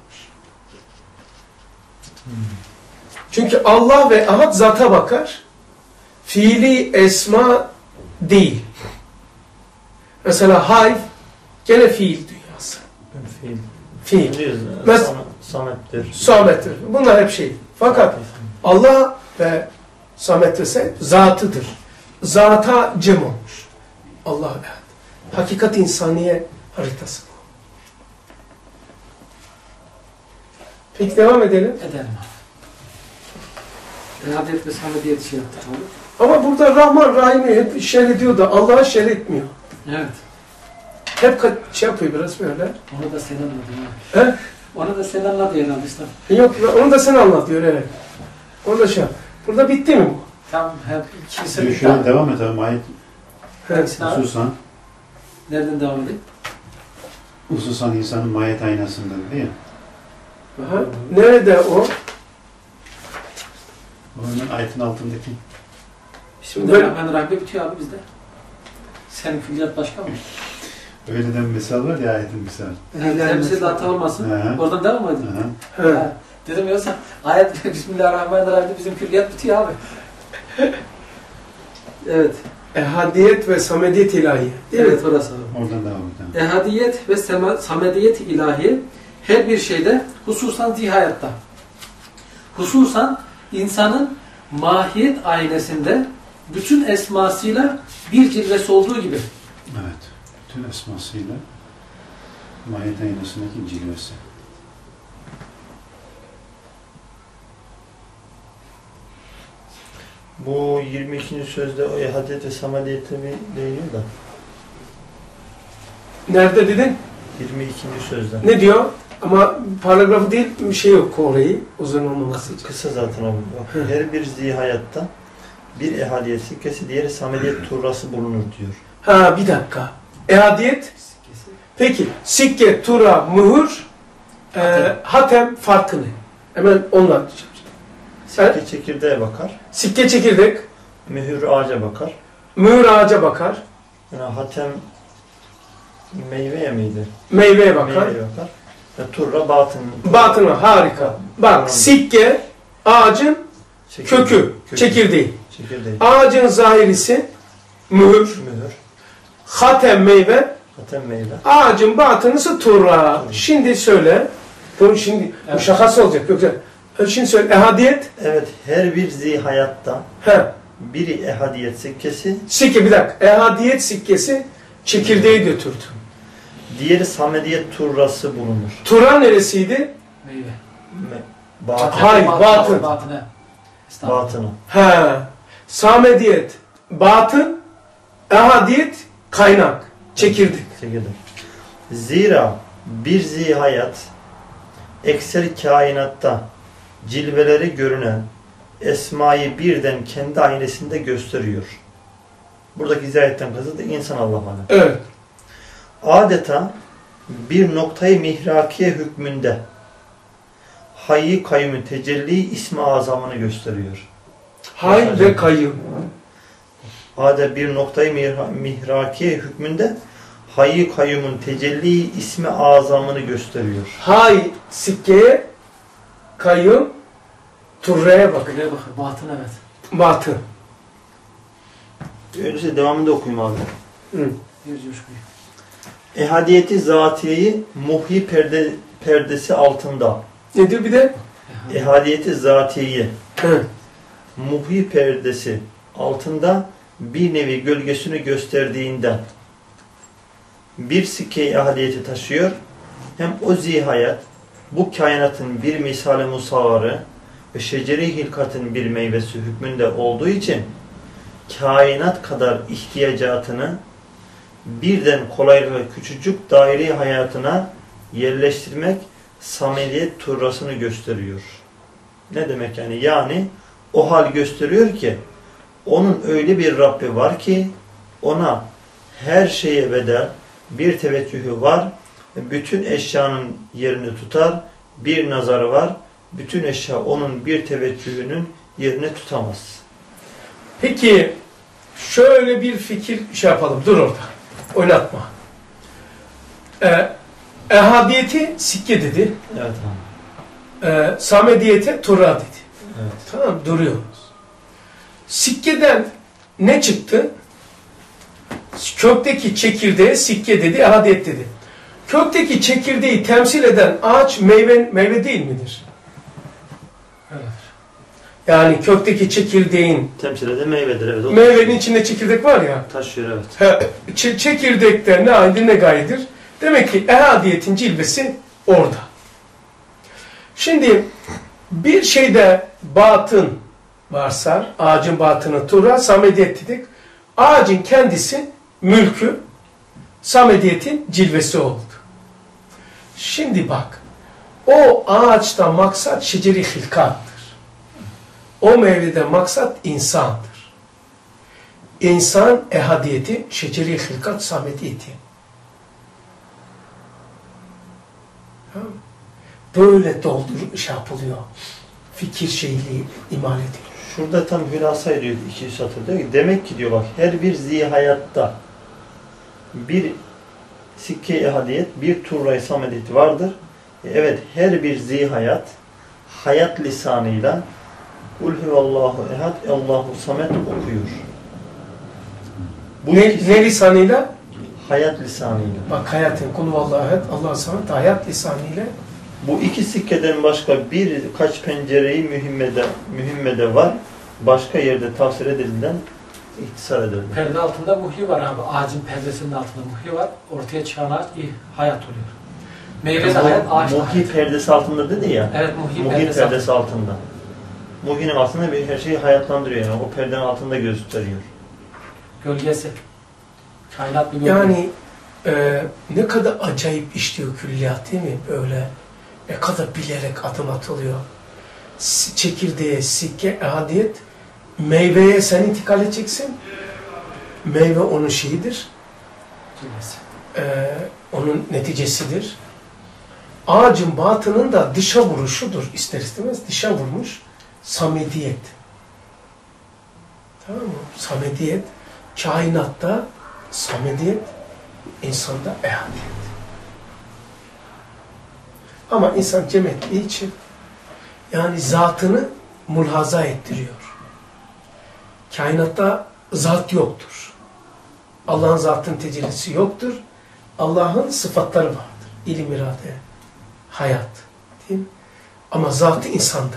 Çünkü Allah ve ahad zata bakar. Fiili esma değil. Mesela hayf gene fiil dünyası. Fiil. Fiil. Mes Samet'tir. Samet'tir. Bunlar hep şey. Fakat Allah ve Samet ise zatıdır. Zata cem olmuş. Allah ehad. Hakikat insaniye haritası bu. Peki devam edelim. Edelim. Ehadiyet ve samediyet şey yaptık abi. Ama burada Rahman Rahim'i hep şerh ediyor da Allah'a şerh etmiyor. Evet. Hep şey yapıyor biraz böyle. Onu da sen anladın. He? Onu da sen anladın herhalde işte. Yok, onu da sen anlatıyor evet. Onu da şey yap. Burada bitti mi bu? Tamam, hep ikisi Şu an devam et abi. Ayet Evet. hususan, nereden devam edeyim? hususan insanın mahiyet aynasından değil mi? Aha. Nerede o? Onun ayetin altındaki. Bismillahirrahmanirrahim bitiyor abi bizde. Senin külliyat başka mı? Öyle de bir misal var ya, ayetin misal. Evet, temsil de hata olmasın. Hı. Oradan devam edin. Hı. He. Ha. Dedim yoksa ayet Bismillahirrahmanirrahim'de bizim külliyat bitiyor abi. Evet. Ehadiyet ve samediyet ilahi. Değil Evet mi? orası abi. Oradan devam et. Ehadiyet ve sema- samediyet ilahi her bir şeyde, hususan zihayatta, hususan insanın mahiyet aynesinde bütün esmasıyla bir cilvesi olduğu gibi. Evet. Bütün esmasıyla mahiyet aynasındaki cilvesi. Bu yirmi ikinci sözde o ehadiyet ve samadiyete mi değiniyor da? Nerede dedin? yirmi ikinci sözde. Ne diyor? Ama paragrafı değil bir şey yok orayı. Uzun olmaması için. Kısa zaten abi. Bak, her bir zihayatta bir ehadiyet sikkesi, diğeri samediyet turrası bulunur diyor. Ha bir dakika. Ehadiyet. Peki. Sikke, tura, mühür, e, hatem farkı ne? Hemen onu anlatacağım. Sikke çekirdeğe bakar, Sikke çekirdek, mühür ağaca bakar. mühür ağaca bakar, Yani hatem meyveye miydi? meyveye bakar. Meyveye bakar. Ve turra batın. Batına harika. Bak sikke ağacın Çekirdeği. kökü, Kökü. çekirdeği. Çekirdeği. Ağacın zahirisi mühür, Mühür. hatem meyve, Hatem meyve. ağacın batınısı tura. Şimdi söyle. Bunu şimdi Evet. bu şakası olacak yoksa. Şimdi söyle ehadiyet. Evet, her bir zihayatta He. biri ehadiyet sikkesi, Sikke bir dakika. Ehadiyet sikkesi çekirdeği götürdü. diğeri samediyet turrası bulunur. Tura neresiydi? Meyve. Me- Batın. Hayır, batın. Batın. he. Estağfurullah. Batını. He. Samediyet batın, ehadiyet kaynak, çekirdek. Çekirdek. Zira bir zihayat ekser kainatta cilveleri görünen esmayı birden kendi aynesinde gösteriyor. Buradaki zihayetten kasıt insan Allah'ın. Evet. Adeta bir noktayı mihrakiye hükmünde hayy kayyumun tecelli ismi azamını gösteriyor. Hay ve kayyum. Adeta bir noktayı mihra mihrakiye hükmünde hayy kayyumun tecelli ismi azamını gösteriyor. Hay sikkeye, kayyum, turreye bakın. Buraya bakın. Batın evet. Batın. Öyleyse devamında okuyayım abi. Hı. Bir coşkuyu. Ehadiyeti zatiyeyi muhyi perde, perdesi altında. Ne diyor bir de? Ehadiyeti zatiyeyi Hı. muhyi perdesi altında bir nevi gölgesini gösterdiğinden bir sikke-i ehadiyeti taşıyor. Hem o zihayat bu kainatın bir misal-i musavvarı ve şeceri hilkatın bir meyvesi hükmünde olduğu için kainat kadar ihtiyacatını birden kolaylıkla küçücük daire hayatına yerleştirmek samediyet turrasını gösteriyor. Ne demek yani? Yani o hal gösteriyor ki onun öyle bir Rabbi var ki ona her şeye bedel bir teveccühü var. Bütün eşyanın yerini tutar. Bir nazarı var. Bütün eşya onun bir teveccühünün yerini tutamaz. Peki şöyle bir fikir şey yapalım. Dur orada. Oynatma. Ee, ehadiyeti sikke dedi. Evet abi. Ee, samediyete tura dedi. Evet. Tamam, duruyoruz. Sikkeden ne çıktı? Kökteki çekirdeğe sikke dedi, ehadiyet dedi. Kökteki çekirdeği temsil eden ağaç meyve, meyve değil midir? Evet. Yani kökteki çekirdeğin Temsil eden meyvedir. Evet. meyvenin içinde çekirdek var ya. Taşıyor evet. He, ç çekirdekte ne aydır ne gayedir? Demek ki ehadiyetin cilvesi orada. Şimdi bir şeyde batın varsa, ağacın batını tura, samediyet dedik. Ağacın kendisi mülkü, samediyetin cilvesi oldu. Şimdi bak, o ağaçta maksat şeceri hilkattır. O meyvede maksat insandır. İnsan ehadiyeti, şeceri hilkat, samediyeti. Böyle doldur, şey yapılıyor. Fikir şeyliği imal ediyor. Şurada tam hülasa ediyor iki satır diyor ki demek ki diyor bak her bir zihayatta bir sikke ehadiyet bir turray samediyeti vardır. E, evet her bir zihayat hayat lisanıyla Kul huvallahu ehad Allahu samet okuyor. Bu Ne, ikisi, ne lisanıyla? hayat lisanıyla. Bak hayatın kulu vallahi ehad Allah'a samet hayat lisanıyla. Bu iki sikkeden başka birkaç pencereyi mühimmede, mühimmede var. Başka yerde tafsir edilen ihtisar edilir. Perde altında muhyi var abi. Ağacın perdesinin altında muhyi var. Ortaya çıkan ağaç hayat oluyor. Meyve de hayat, ağaç da Muhyi hayat. perdesi altında dedi ya. Evet, muhyi, muhyi perdesi, perdesi altında. Muhinin altında bir her şeyi hayatlandırıyor yani. O perdenin altında gösteriyor. Gölgesi. Kainat bir gölge. Yani e, ne kadar acayip işliyor külliyat değil mi? Böyle ne kadar bilerek adım atılıyor. S çekirdeğe, sikke, ehadiyet, meyveye sen intikal edeceksin. Meyve onun şeyidir. E, onun neticesidir. Ağacın batının da dışa vuruşudur. İster istemez dışa vurmuş. Samediyet. Tamam mı? Samediyet. Kainatta samediyet, insanda ehadiyet. Ama insan cem ettiği için yani zatını mulhaza ettiriyor. Kainatta zat yoktur. Allah'ın zatın tecellisi yoktur. Allah'ın sıfatları vardır. İlim, irade, hayat. Değil mi? Ama zatı insanda.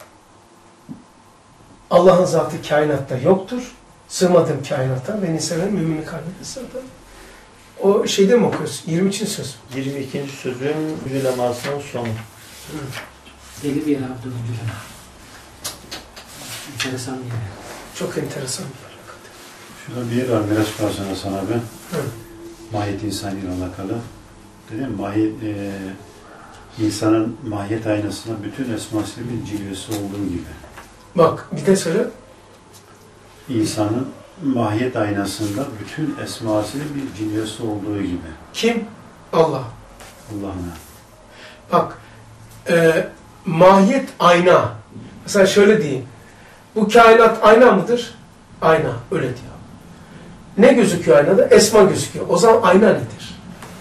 Allah'ın zatı kainatta yoktur. Sığmadım kainata. Beni seven mümini kalbine sığdım. O şeyde mi okuyorsun? yirmi üçüncü söz. yirmi ikinci sözün ülemasının sonu. Hı. Deli bir yer abi dördüncü lema. Enteresan bir yer. Çok enteresan bir yer. Şurada bir yer var Miraç Parsa'na sana ben. Hı. Mahiyet insaniyle alakalı. Dedim mahiyet, e, insanın mahiyet aynasında bütün esmasıyla bir cilvesi olduğu gibi. Bak bir de söyle. İnsanın mahiyet aynasında bütün esmasıyla bir cilvesi olduğu gibi. Kim? Allah. Allah'ına. Bak e, mahiyet ayna. Mesela şöyle diyeyim. Bu kainat ayna mıdır? Ayna. Öyle diyor. Ne gözüküyor aynada? Esma gözüküyor. O zaman ayna nedir?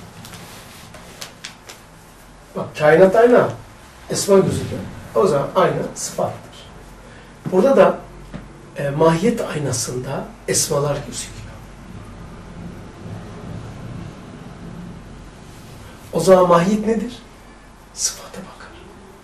Bak kainat ayna. Esma gözüküyor. O zaman ayna sıfattır. Burada da e, mahiyet aynasında esmalar gözüküyor. O zaman mahiyet nedir? Sıfata bakar.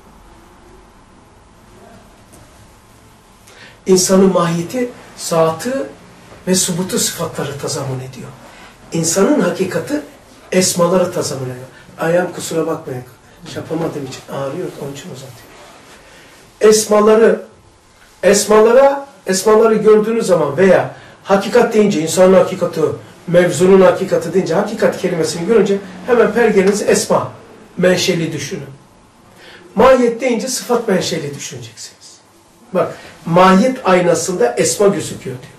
İnsanın mahiyeti zatı ve subutu sıfatları tazamun ediyor. İnsanın hakikati esmaları tazamun ediyor. Ayağım kusura bakmayın. Yapamadığım için ağrıyor, onun için uzatıyor. Esmaları, esmalara, esmaları gördüğünüz zaman veya hakikat deyince, insanın hakikati, mevzunun hakikati deyince, hakikat kelimesini görünce hemen pergenizi esma menşeli düşünün. Mahiyet deyince sıfat menşeli düşüneceksiniz. Bak, mahiyet aynasında esma gözüküyor diyor.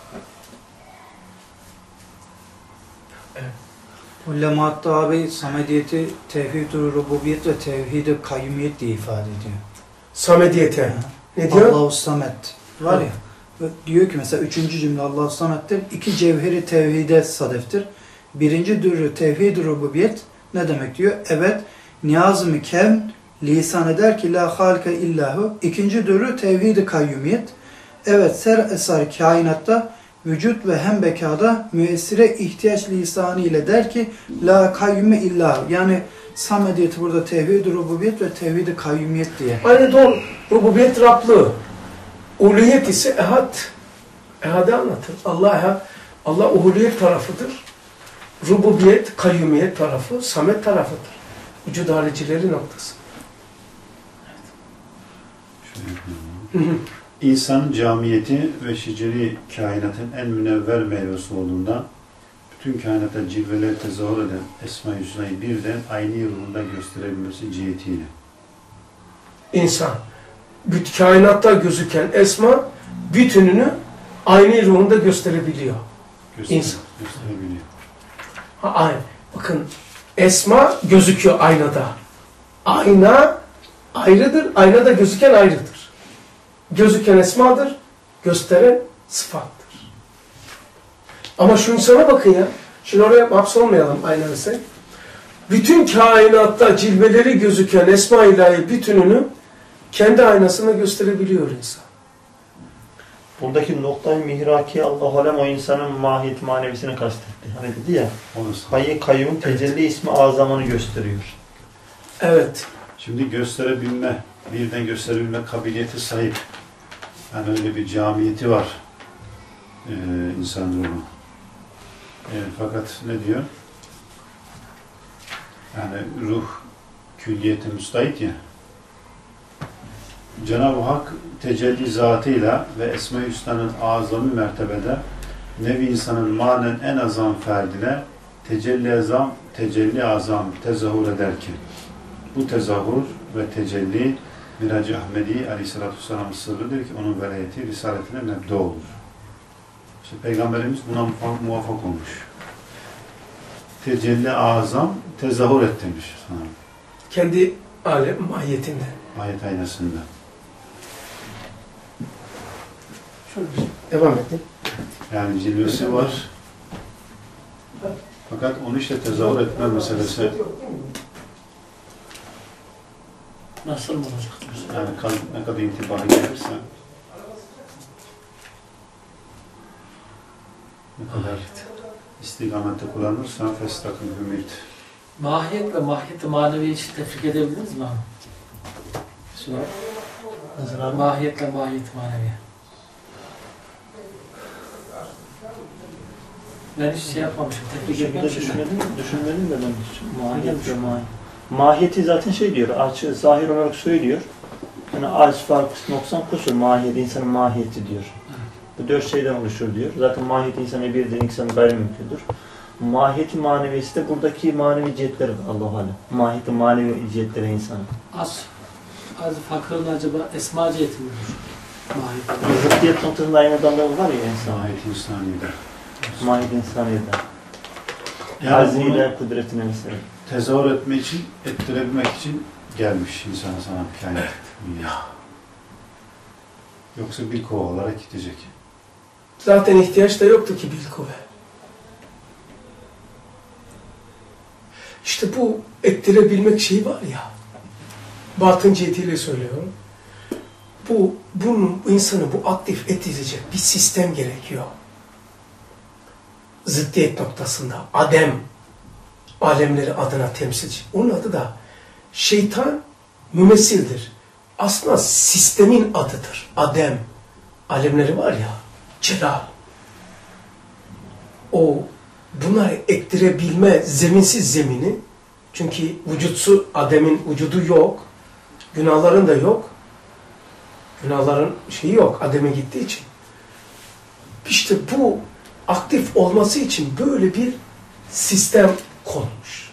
Ulematta abi samediyeti tevhid-i rububiyet ve tevhid-i kayyumiyet diye ifade ediyor. Samediyete. Ne diyor? Allahu Samet var ya. Diyor ki mesela üçüncü cümle Allahu Samet'tir. İki cevheri tevhide sadeftir. Birinci dürrü tevhid-i rububiyet ne demek diyor? Evet. Niyaz-ı kevn lisan eder ki la halke illahu. İkinci dürrü tevhid-i kayyumiyet. Evet, ser esar kainatta vücut ve hem bekada müessire ihtiyaç lisanı ile der ki la kayyume illahu. Yani samediyeti burada tevhid-i rububiyet ve tevhid-i kayyumiyet diye. Aynı doğru. Rububiyet Rablığı. Uluhiyet ise ehad. Ehad'ı anlatır. Allah ehad. Allah uhuliyet tarafıdır. Rububiyet, kayyumiyet tarafı, samet tarafıdır. Vücud haricileri noktası. İnsanın camiyeti ve şeceri kainatın en münevver meyvesi olduğundan bütün kainata cilveler tezahür eden Esma-i Hüsna'yı birden aynı ruhunda gösterebilmesi cihetiyle. İnsan. Bütün kainatta gözüken esma bütününü aynı ruhunda gösterebiliyor. Göster İnsan. Gösterebiliyor. Ha, aynı. Bakın, esma gözüküyor aynada. Ayna ayrıdır, aynada gözüken ayrıdır. Gözüken esmadır, gösteren sıfattır. Ama şu insana bakın ya, şimdi oraya hapsolmayalım aynanısı. Bütün kainatta cilveleri gözüken esma ilahi bütününü kendi aynasına gösterebiliyor insan. Buradaki noktayı mihraki Allah-u Alem o insanın mahiyet manevisini kastetti. Hani dedi ya, Hayy Kayyum tecelli ismi azamını gösteriyor. Evet. Şimdi gösterebilme, birden gösterebilme kabiliyeti sahip. Yani öyle bir camiyeti var ee, insan ruhu. Ee, fakat ne diyor? Yani ruh külliyete müstahit ya. Cenab-ı Hak tecelli zatıyla ve Esma-i Hüsna'nın azami mertebede nevi insanın manen en azam ferdine tecelli azam, tecelli azam tezahür ederken bu tezahür ve tecelli Mirac-ı Ahmedi Aleyhisselatü Vesselam'ın sırrıdır ki onun velayeti risaletine mebde olur. İşte Peygamberimiz buna muvaffak olmuş. Tecelli azam tezahür et demiş sana. Kendi alem mahiyetinde. Ayet aynasında. Şöyle bir devam edin. Yani cilvesi var. Fakat onu işte tezahür etme meselesi. Nasıl mı olacak? Yani ne kadar intibahı gelirse ne kadar istikamette kullanırsan festakın ümit. Mahiyet ve mahiyet-i maneviyi hiç tefrik edebildiniz mi abi? Sonra Mesela mahiyetle mahiyet-i manevi. Ben hiç şey yapmamışım, tefrik etmemişim. düşünmedim, düşünmedim de ben hiç. Mahiyet ve mahiyet. Mahiyeti zaten şey diyor, açı, zahir olarak söylüyor. Yani az, fark, noksan, kusur, mahiyeti, insanın mahiyeti diyor. Bu dört şeyden oluşur diyor. Zaten mahiyeti insanı birdir, insanın gayrimümkündür. Mahiyeti manevisi de buradaki manevi cihetleri Allah-u Alem. Mahiyeti manevi cihetleri insanın. Az, az fakırın acaba esma ciheti midir? Mahiyet. Zıddiyet noktasında aynı adamlar var ya insan. Ayet-i İslami'de. Mahiyet insaniyede. Yani Hazine kudretine mesela. tezahür etme için, ettirebilmek için gelmiş insana sana kainat. Yoksa bir kova olarak gidecek. Zaten ihtiyaç da yoktu ki bil kuvve. İşte bu ettirebilmek şeyi var ya, batın cihetiyle söylüyorum. Bu, bunun insanı bu aktif ettirecek bir sistem gerekiyor. Zıddiyet noktasında adem alemleri adına temsilci. Onun adı da şeytan mümessildir. Aslında sistemin adıdır. Adem alemleri var ya, celal. O bunları ettirebilme zeminsiz zemini, çünkü vücutsu ademin vücudu yok, günahların da yok. Günahların şeyi yok, ademe gittiği için. İşte bu aktif olması için böyle bir sistem konmuş.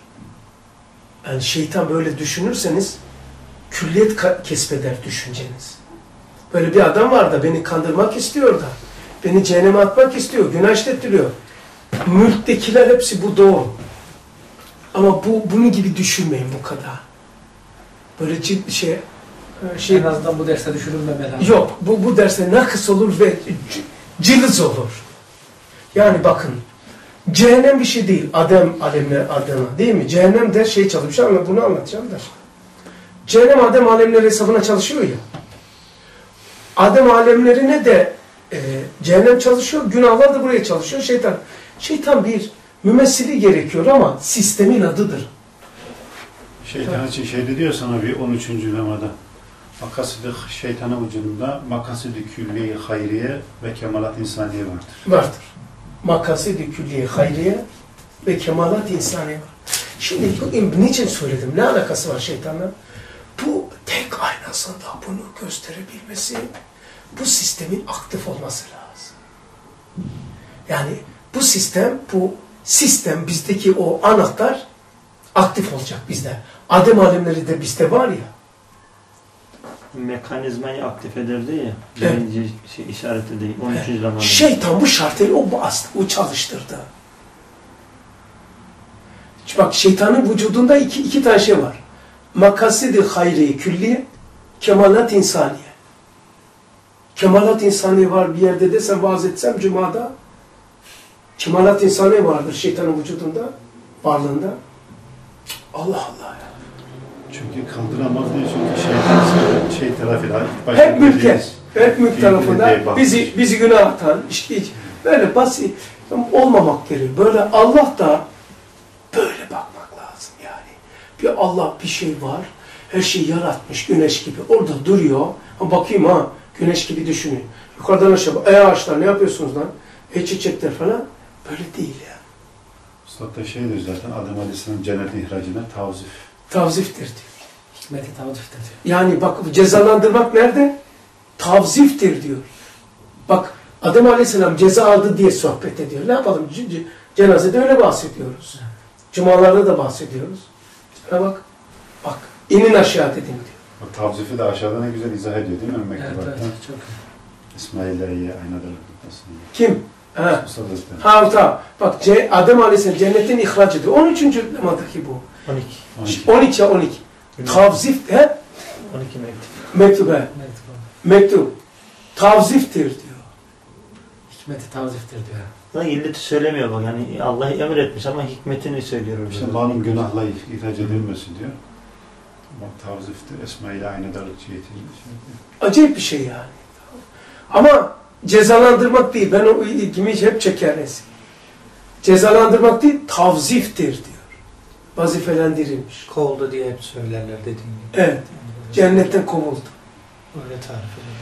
Yani şeytan böyle düşünürseniz külliyet kesbeder düşünceniz. Böyle bir adam var da beni kandırmak istiyor da. Beni cehenneme atmak istiyor. Günah işlettiriyor. Mülktekiler hepsi bu doğru. Ama bu bunun gibi düşünmeyin bu kadar. Böyle ciddi şey... şey En azından bu derste düşürülmemeli. Yok. Bu, bu derste nakıs olur ve cılız olur. Yani bakın. Cehennem bir şey değil. Adem alemler adına değil mi? Cehennem de şey çalışmış ama bunu anlatacağım da. Cehennem Adem alemleri hesabına çalışıyor ya. Adem alemlerine de e, cehennem çalışıyor. Günahlar da buraya çalışıyor. Şeytan. Şeytan bir mümessili gerekiyor ama sistemin adıdır. Şeytan için şey diyor sana bir on üçüncü lemada. Makasıdı şeytanın vücudunda makasıdı külliye hayriye ve kemalat insaniye vardır. Vardır. Makasıdı külliye hayriye ve kemalat insaniye var. Şimdi bu niçin söyledim? Ne alakası var şeytanla? Bu tek aynasında bunu gösterebilmesi, bu sistemin aktif olması lazım. Yani bu sistem, bu sistem bizdeki o anahtar aktif olacak bizde. Adem alemleri de bizde var ya. Mekanizmayı aktif ederdi ya. Evet. Birinci şey, işareti değil. on üçüncü zamanında. Şeytan bu şartları o bastı, o çalıştırdı. Bak şeytanın vücudunda iki, iki tane şey var. Makasidi hayri külliye, kemalat insaniye. Kemalat insaniye var bir yerde desem, vaaz etsem cumada. Kemalat insaniye vardır şeytanın vücudunda, varlığında. Allah Allah ya. Çünkü kaldıramaz diye çünkü şeytan şey tarafıyla hep mülke, hep mülk tarafında bizi bizi günah atan, işte böyle basit olmamak gerekiyor. Böyle Allah da böyle bakmak lazım yani. Bir Allah bir şey var, her şeyi yaratmış güneş gibi orada duruyor. Ha bakayım ha, güneş gibi düşünün. Yukarıdan aşağı, ey ağaçlar ne yapıyorsunuz lan? Ey çiçekler falan, böyle değil ya. Üstad da şey diyor zaten Adem Aleyhisselam cennet ihracına tavzif. Tavziftir diyor. Hikmeti tavziftir diyor. Yani bak cezalandırmak nerede? Tavziftir diyor. Bak Adem Aleyhisselam ceza aldı diye sohbet ediyor. Ne yapalım? C c cenazede öyle bahsediyoruz. Cumalarda da bahsediyoruz. Şuna bak. Bak. inin aşağı dedim diyor. O tavzifi de aşağıda ne güzel izah ediyor değil mi? Mektubakta. Evet, evet, çok İsmail'e aynadır. Kim? Ha. Ustad Hazretleri. Ha tamam. Bak C Adem Aleyhisselam cennetin ihracıdır. on üçüncü lemadaki bu. on iki. on iki. on iki on iki. Tavzif he? on iki mektup. Mektup he. mektup. Mektup. Tavziftir diyor. Hikmeti tavziftir diyor. Lan illeti söylemiyor bak yani Allah emretmiş ama hikmetini söylüyor. İşte malum günahla ihraç edilmesi diyor. Bak tavziftir. Esma-ile aynadarlık cihetiyle. Acayip bir şey yani. Ama cezalandırmak değil. Ben o ilgimi hep çekeriz. Cezalandırmak değil, tavziftir diyor. Vazifelendirilmiş. Kovuldu diye hep söylerler dediğim gibi. Evet. Cennetten kovuldu. Öyle tarif edilir.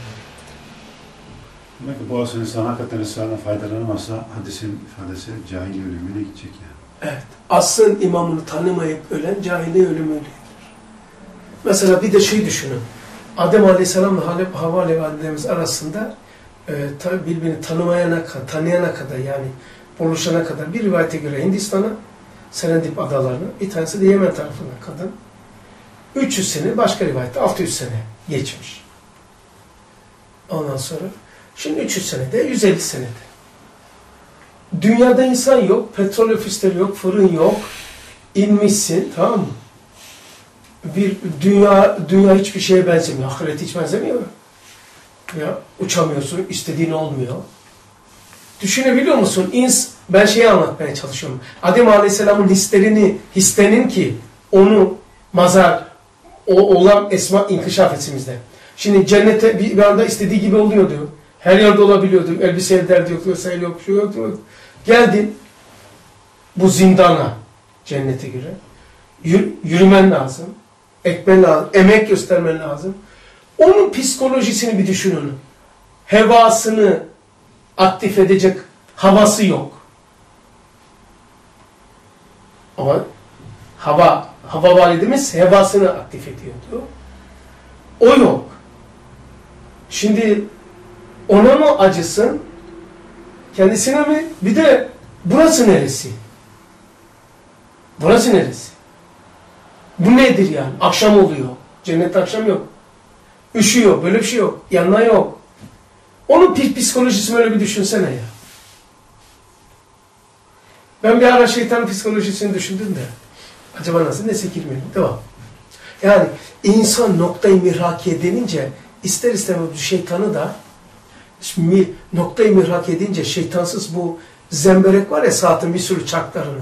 Demek ki bu asıl insan hakikaten Resulullah'dan faydalanamazsa hadisin ifadesi cahil ölümüne gidecek yani. Evet. Asrın imamını tanımayıp ölen cahiliye ölümüyle. Mesela bir de şey düşünün. Adem Aleyhisselam'la Havva Aleyhisselam'ın arasında e, ta, birbirini tanımayana kadar, tanıyana kadar yani buluşana kadar bir rivayete göre Hindistan'a, Serendip adalarına, bir tanesi de Yemen tarafına kadın. üç yüz sene, başka rivayette altı yüz sene geçmiş. Ondan sonra, şimdi üç yüz senede, yüz elli senede. Dünyada insan yok, petrol ofisleri yok, fırın yok. İnmişsin, tamam mı? Bir dünya, dünya hiçbir şeye benzemiyor. Ahiret hiç benzemiyor mu? Ya, uçamıyorsun, istediğin olmuyor. Düşünebiliyor musun? İns, ben şeyi anlatmaya çalışıyorum. Adem Aleyhisselam'ın hislerini, hislenin ki onu mazar, o olan esma inkişaf etsimizde. Şimdi cennete bir, bir anda istediği gibi oluyor diyor. Her yerde olabiliyordu. Elbise derdi yok, vesaire yok, şu yok, yok. Geldin bu zindana, cennete göre. Yür, yürümen lazım. Ekmen lazım. Emek göstermen lazım. Onun psikolojisini bir düşünün. Hevasını aktif edecek havası yok. Ama hava, hava validemiz hevasını aktif ediyordu. O yok. Şimdi ona mı acısın? Kendisine mi? Bir de burası neresi? Burası neresi? Bu nedir yani? Akşam oluyor. Cennette akşam yok. Üşüyor. Böyle bir şey yok. Yanına yok. Onun psikolojisini öyle bir düşünsene ya. Ben bir ara şeytanın psikolojisini düşündüm de. Acaba nasıl? Neyse girmeyelim. Devam. Yani insan noktayı mihrakiye denince ister istemez şeytanı da şimdi noktayı mihrak edince şeytansız bu zemberek var ya saatin bir sürü çarklarını.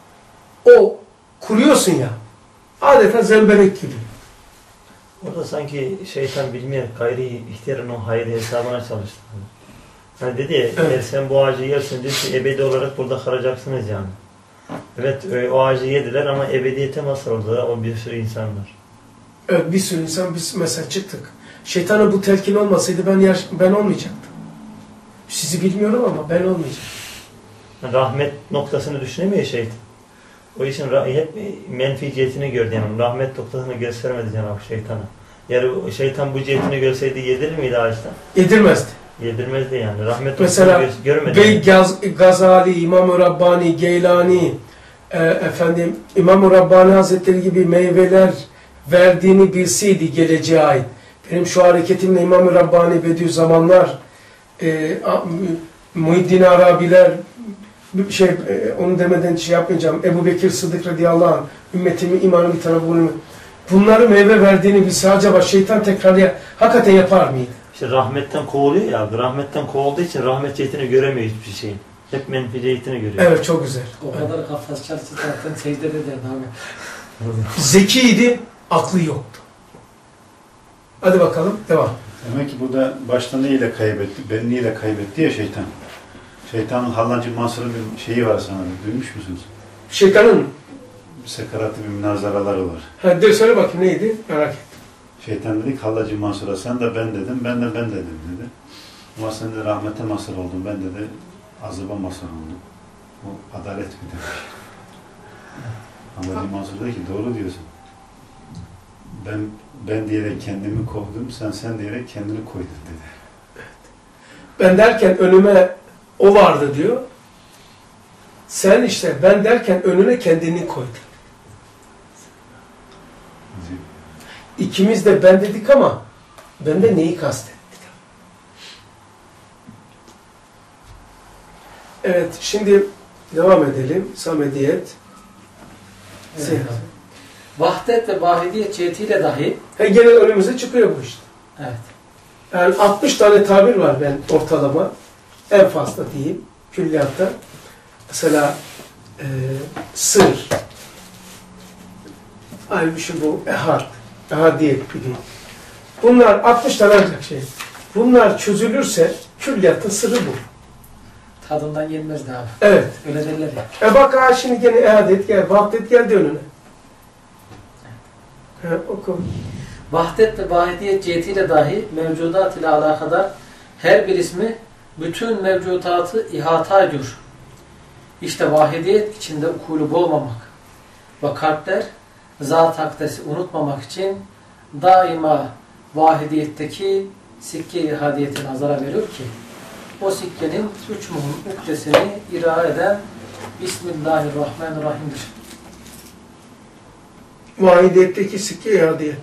O kuruyorsun ya. Adeta zemberek gibi. Orada sanki şeytan bilmeyerek gayri ihtiyarın o hayır hesabına çalıştı. Hani dedi ya, evet. Eğer sen bu ağacı yersin dedi ki ebedi olarak burada kalacaksınız yani. Evet o ağacı yediler ama ebediyete mazhar oldular o bir sürü insanlar. Evet bir sürü insan biz mesela çıktık. Şeytana bu telkin olmasaydı ben yaş ben olmayacaktım. Sizi bilmiyorum ama ben olmayacağım. Rahmet noktasını düşünemiyor şeytan. O işin hep menfi cihetini gördü yani. Rahmet noktasını göstermedi Cenab-ı şeytana. Yani şeytan bu cihetini görseydi yedirir miydi ağaçtan? Yedirmezdi. Yedirmezdi yani. Rahmet mesela görmedi. Bey Gaz Gazali, İmam-ı Rabbani, Geylani, e, efendim İmam-ı Rabbani Hazretleri gibi meyveler verdiğini bilseydi geleceğe ait. Benim şu hareketimle İmam-ı Rabbani Bediüzzamanlar, e, Muhiddin Arabiler, şey e, onu demeden şey yapmayacağım. Ebu Bekir Sıddık radıyallahu anh, ümmetimin imanı bir tarafı bunu. Bunları meyve verdiğini bilse acaba şeytan tekrarlayan hakikaten yapar mıydı? İşte rahmetten kovuluyor ya, rahmetten kovulduğu için rahmet cihetini göremiyor hiçbir şeyin. Hep menfi cihetini görüyor. Evet çok güzel. O kadar kafası çalıştı zaten secde ederdi abi. Zekiydi, aklı yoktu. Hadi bakalım, devam. Demek ki burada başta neyle kaybetti? Benliğiyle kaybetti ya şeytan. Şeytanın Hallancı Mansur'un bir şeyi var sanırım. Duymuş musunuz? Şeytanın Sekaratlı bir münazaraları var. Ha, de söyle bakayım neydi? Merak ettim. Şeytan dedi ki Hallacı Mansur'a sen de ben dedim, ben de ben dedim dedi. Ama sen de rahmete mazhar oldun, ben de de azaba mazhar oldum. Bu adalet mi demiş. Hallacı Mansur dedi ki doğru diyorsun. Ben ben diyerek kendimi kovdum, sen sen diyerek kendini koydun dedi. Ben derken önüme o vardı diyor. Sen işte ben derken önüne kendini koydun. İkimiz de ben dedik ama ben de neyi kastettik? Evet, şimdi devam edelim. Samediyet. Evet. Vahdet ve vahidiyet cihetiyle dahi He, gene önümüze çıkıyor bu işte. evet. Yani altmış tane tabir var ben ortalama. En fazla diyeyim. Külliyatta. Mesela e, sır. Halbuki bu ehad. Ehadiyet gibi. Bunlar altmış tane ancak şey. Bunlar çözülürse külliyattın sırrı bu. Tadından yenmezdi abi. Evet. Öyle derler ya. E bak ha şimdi gene ehadiyet gel. Vahdet geldi önüne. He, oku. Vahdet ve vahidiyet cihetiyle dahi mevcudat ile alakadar her bir ismi bütün mevcudatı ihata ediyor. İşte vahidiyet içinde ukulu olmamak ve kalpler zat akdesi unutmamak için daima vahidiyetteki sikke-i ihadiyeti nazara veriyor ki o sikkenin üç muhim ukdesini ira eden Bismillahirrahmanirrahim'dir. Vahidiyetteki sikke ihadiyet.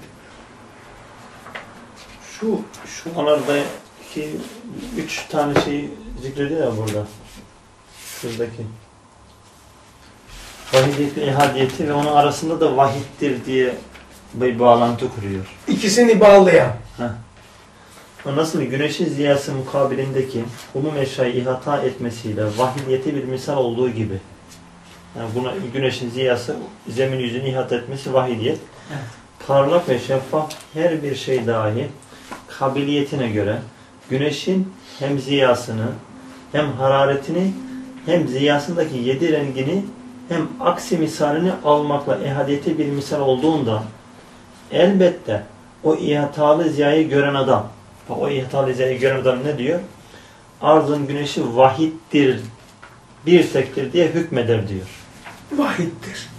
Şu, şu konularda iki, üç tane şey zikrediyor ya burada. Şuradaki. Vahidiyeti, ihadiyeti ve onun arasında da vahittir diye bir bağlantı kuruyor. İkisini bağlayan. Heh. O nasıl güneşin ziyası mukabilindeki umum eşyayı ihata etmesiyle vahidiyeti bir misal olduğu gibi. Yani buna güneşin ziyası zemin yüzünü ihata etmesi vahidiyet. Evet. Parlak ve şeffaf her bir şey dahi kabiliyetine göre güneşin hem ziyasını hem hararetini hem ziyasındaki yedi rengini hem aksi misalini almakla ehadiyete bir misal olduğunda elbette o ihatalı ziyayı gören adam, o ihatalı ziyayı gören adam ne diyor? Arzın güneşi vahittir, bir tektir diye hükmeder diyor. Vahittir.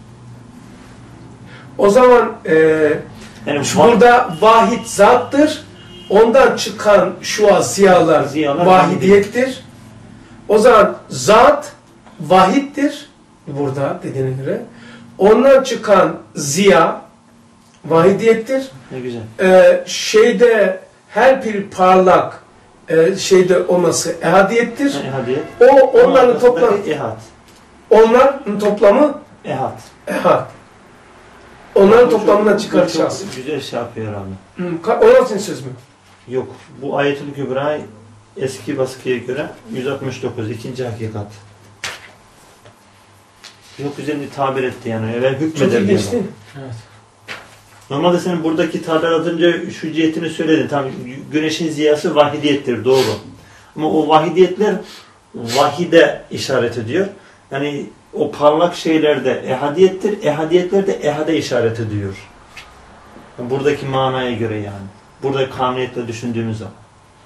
O zaman e, Yani şu burada vahid zattır. Ondan çıkan şu az ziyalar, ziyalar vahidiyettir. O zaman zat vahittir. Burada dediğine göre. Ondan çıkan ziya vahidiyettir. Ne güzel. Ee, şeyde her bir parlak e, şeyde olması ehadiyettir. Ehadiyet. O onların toplamı Ehad. onların toplamı Ehad. ehad. Onların Bu çok- toplamından bu çıkaracağız. çok güzel şey yapıyor abi. Hı, ka- on altıncı söz mü? Yok. Bu Ayetül Kübra eski baskıya göre yüz altmış dokuz. ikinci hakikat. Çok güzel bir tabir etti yani. Ve Çok hükmeder iyi diyor. geçti. Evet. Normalde senin buradaki tabir az önce şu cihetini söyledin. Tamam, güneşin ziyası vahidiyettir, doğru. Ama o vahidiyetler vahide işaret ediyor. Yani o parlak şeylerde ehadiyettir, ehadiyetler de ehade işaret ediyor. Yani buradaki manaya göre yani. Burada kaniyetle düşündüğümüz zaman.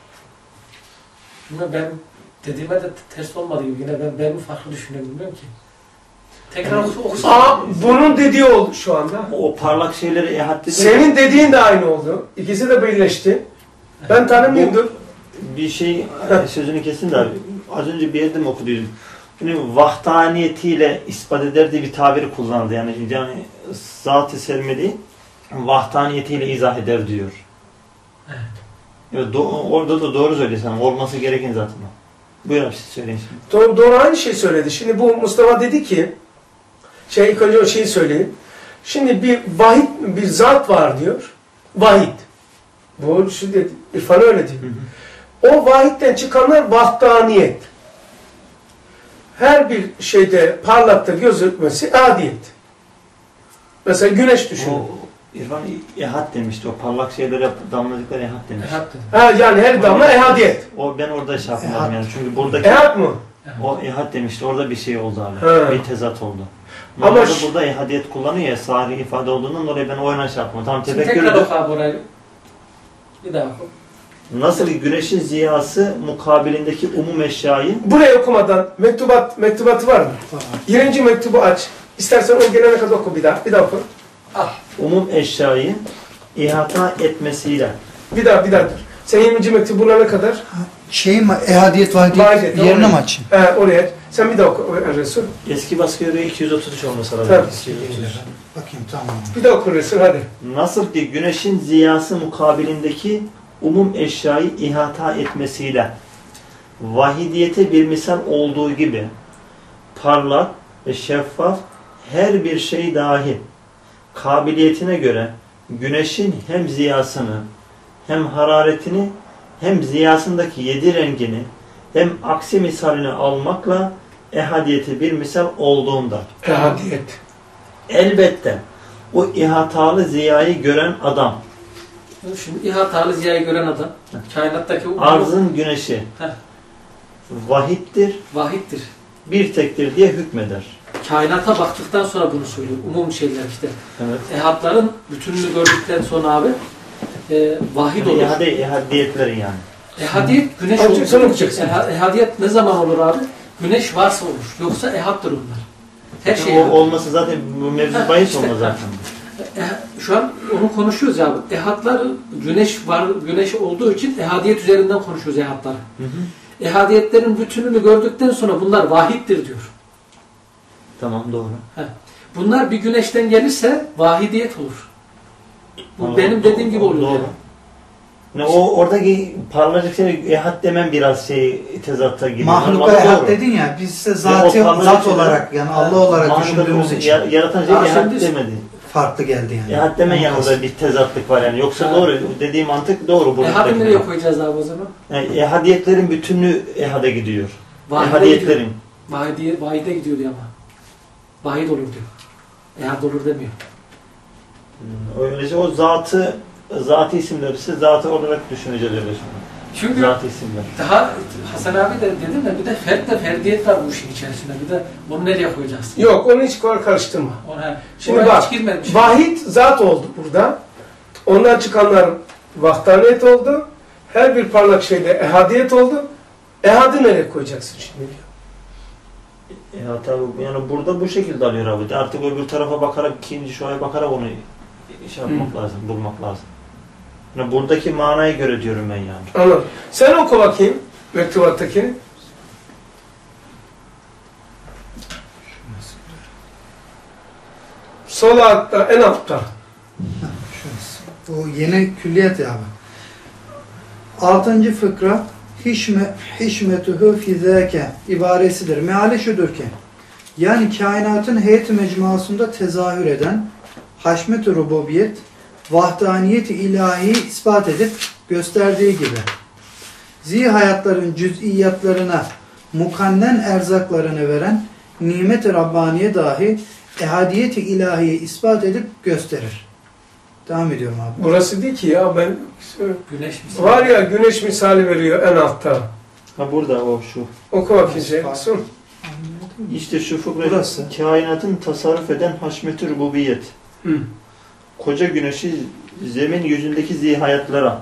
Bilmiyorum, ben dediğime de ters olmadı gibi. Yine ben, ben mi farklı düşünüyorum bilmiyorum ki. Tekrar okusam. Aa, bunun dediği oldu şu anda. O parlak şeyleri ehad dediği Senin dediğin de aynı oldu. İkisi de birleşti. Ben tanımıyordum. bir şey sözünü kesin de abi. Az önce bir yerde mi okuduydum? Yani vahdaniyetiyle ispat eder diye bir tabiri kullandı. Yani, yani zat-ı sermedi vahdaniyetiyle izah eder diyor. Evet. Evet, do- orada da doğru söylüyorsun. Olması gereken zaten o. Buyur abi siz söyleyin şimdi. Doğru, doğru aynı şey söyledi. Şimdi bu Mustafa dedi ki, şey ilk önce o şeyi söyleyeyim. Şimdi bir vahid, bir zat var diyor. Vahid. Bu şimdi İrfan öyle diyor. Hı hı. O vahitten çıkanlar vahdaniyet. Her bir şeyde parlakta gözükmesi adiyet. Mesela güneş düşünün. O İrfan ehad demişti. O parlak şeylere damladıkları ehad demiş. Ehad dedim. Ha, yani her damla ehadiyet. O ben orada şey yapmadım Ehad. yani. Çünkü buradaki Ehad mı? o ehad demişti. Orada bir şey oldu abi. He. Bir tezat oldu. Ama Ama ş- burada ehadiyet kullanıyor ya, sari ifade olduğundan dolayı ben o oyuna şey yapmadım. Tamam, Şimdi tefekkür tekrar edip oku abi orayı. Bir daha oku. nasıl ki güneşin ziyası mukabilindeki umum eşyayı Burayı okumadan mektubat, mektubatı var mı? Var. yirminci mektubu aç. İstersen o gelene kadar oku bir daha. Bir daha oku. Ah. umum eşyayı ihata etmesiyle Bir daha, bir daha dur. Sen yirminci mektubu bulana kadar Şey mi? Ehadiyet, vahidiyet Vahidiyet, yerine oraya. mi açayım? he, oraya. Sen bir daha oku o Resul. eski baskı göre iki yüz otuz üç olması lazım. Tabii. iki yüz otuz üç. Bakayım tamam. Bir daha oku Resul hadi. Nasıl ki güneşin ziyası mukabilindeki umum eşyayı ihata etmesiyle vahidiyete bir misal olduğu gibi parlak ve şeffaf her bir şey dahi kabiliyetine göre güneşin hem ziyasını hem hararetini hem ziyasındaki yedi rengini hem aksi misalini almakla ehadiyete bir misal olduğunda Ehadiyet. elbette o ihatalı ziyayı gören adam Şimdi ihatalı ziyayı gören adam, kainattaki o arzın güneşi Heh. vahittir, vahittir. bir tektir diye hükmeder. Kainata baktıktan sonra bunu söylüyor. Umum şeyler işte. Evet. Ehadların bütününü gördükten sonra abi e, vahid Yani olur. ihade, ihadiyetlerin yani. Ehadiyet güneş Hocam, olur. sen okuyacaksın. Eha- Ehadiyet ne zaman olur abi? Güneş varsa olur. Yoksa ehattır onlar. Her Yani şey o ehad. olması zaten bu mevzu Ha, bahis işte. olmaz zaten. Eh- Şu an onu konuşuyoruz ya. Ehadlar güneş var, güneş olduğu için ehadiyet üzerinden konuşuyoruz ehadları. Hı hı. Ehadiyetlerin bütününü gördükten sonra bunlar vahittir diyor. Tamam, doğru. Bunlar bir güneşten gelirse vahidiyet olur. Bu Tamam, benim dediğim gibi oluyor. Doğru. Yani. Yani o oradaki parlacık şey ehad demem biraz şey tezatta gibi. Mahluka Normalde ehad doğru. dedin ya, biz ise Ya zatı, o parlacık zat şeyler- olarak yani Allah olarak Mahluka düşündüğümüz o için ya- yaratan şey Aa, ehad şimdi- demedi. farklı geldi yani. Ehad demen yani Olmaz. orada bir tezatlık var yani. Yoksa Ha. doğru. Dediğim mantık doğru. burada. Ehad'ı nereye koyacağız abi o zaman? Yani ehadiyetlerin bütünü ehada gidiyor. Vahide Ehadiyetlerin. gidiyor. Vahide, vahide gidiyor diyor ama. Vahid olur diyor. Ehad olur demiyor. Hmm, Öylece o zatı zatı isimleri ise zatı olarak düşüneceğiz öyle sonra. Çünkü Zatı isimler. daha Hasan abi de dedim de bir de fertle ferdiyet var bu işin içerisinde. Bir de bunu nereye koyacağız? Yok onu hiç karıştırma. Ona, Şimdi oraya bak, hiç girmemiş. vahid zat oldu burada. Ondan çıkanlar vahdaniyet oldu. Her bir parlak şeyde ehadiyet oldu. Ehadı nereye koyacaksın şimdi diyor. Ya tabii yani burada bu şekilde alıyor abi. Artık öbür tarafa bakarak, ikinci şuraya bakarak onu şey yapmak lazım, bulmak lazım. Yani buradaki manaya göre diyorum ben yani. Anladım. Sen oku bakayım mektubattakini. Sol altta, en altta. O yeni külliyat ya abi. Altıncı fıkra hişme, hişmetuhu fizâke ibaresidir. Meali şudur ki, yani kainatın heyet-i mecmuasında tezahür eden haşmet-i rububiyet, vahdaniyet-i ilahiyi ispat edip gösterdiği gibi zihayatların cüz'iyatlarına mukannen erzaklarını veren nimet-i Rabbaniye dahi ehadiyet-i ilahiyi ispat edip gösterir. Devam ediyorum abi. Burası değil ki ya, ben Güneş misali. var ya, güneş misali veriyor en altta. Ha burada o şu. Oku bakayım şey. Sun. İşte şu fıkra Burası. kainatın tasarruf eden haşmet-i rububiyet. Hı. Koca güneşi zemin yüzündeki zihayatlara.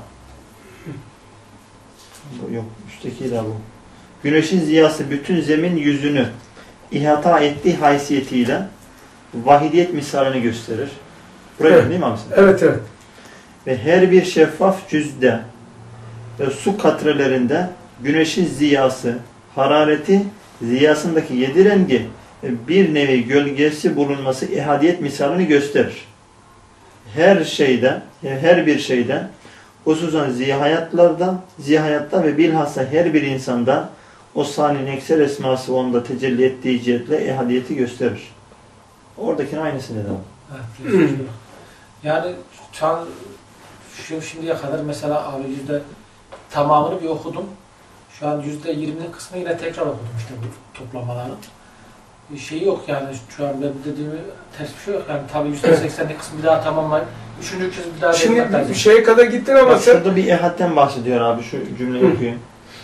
Bu yok, üstteki de bu. Güneşin ziyası bütün zemin yüzünü ihata ettiği haysiyetiyle vahidiyet misalini gösterir. Buraya Evet. değil mi abi sen? Evet evet. Ve her bir şeffaf cüzde ve su katrelerinde güneşin ziyası, harareti, ziyasındaki yedi rengi bir nevi gölgesi bulunması ehadiyet misalini gösterir. Her şeyde, her bir şeyde, hususan zihayatlarda, zihayatta ve bilhassa her bir insanda o saniyenin ekser esması onda tecelli ettiği cihetle ehadiyeti gösterir. Oradakinin aynısını da. Evet, yani şu an şu şimdiye kadar mesela abi yüzde tamamını bir okudum. Şu an yüzde yirminin kısmını yine tekrar okudum işte bu toplamaların. Bir şey yok yani şu an ben dediğimi ters bir şey yok yani tabii yüzde seksenlik kısmı bir daha tamamlayıp üçüncü kez bir daha Şimdi denemek lazım. bir şeye kadar gittin ama Bak sen... şurada bir ehadden bahsediyor abi, şu cümleyi okuyayım.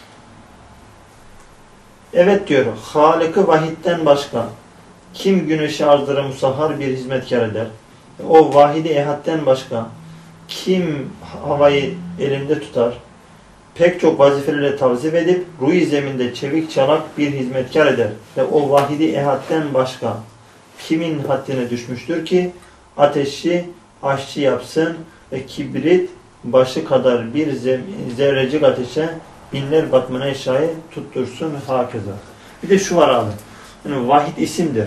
Evet diyor, Halık-ı Vahid'den başka kim güneşi arzlara musahhar bir hizmetkar eder? O vahidi ehadden başka kim havayı elinde tutar? Pek çok vazifelerle tavzif edip ruh-i zeminde çevik çalak bir hizmetkar eder. Ve o vahidi ehadden başka kimin haddine düşmüştür ki ateşi aşçı yapsın ve kibrit başı kadar bir zerrecik ateşe binler batmana eşyayı tuttursun hakeza. Bir de şu var abi. Yani vahid isimdir.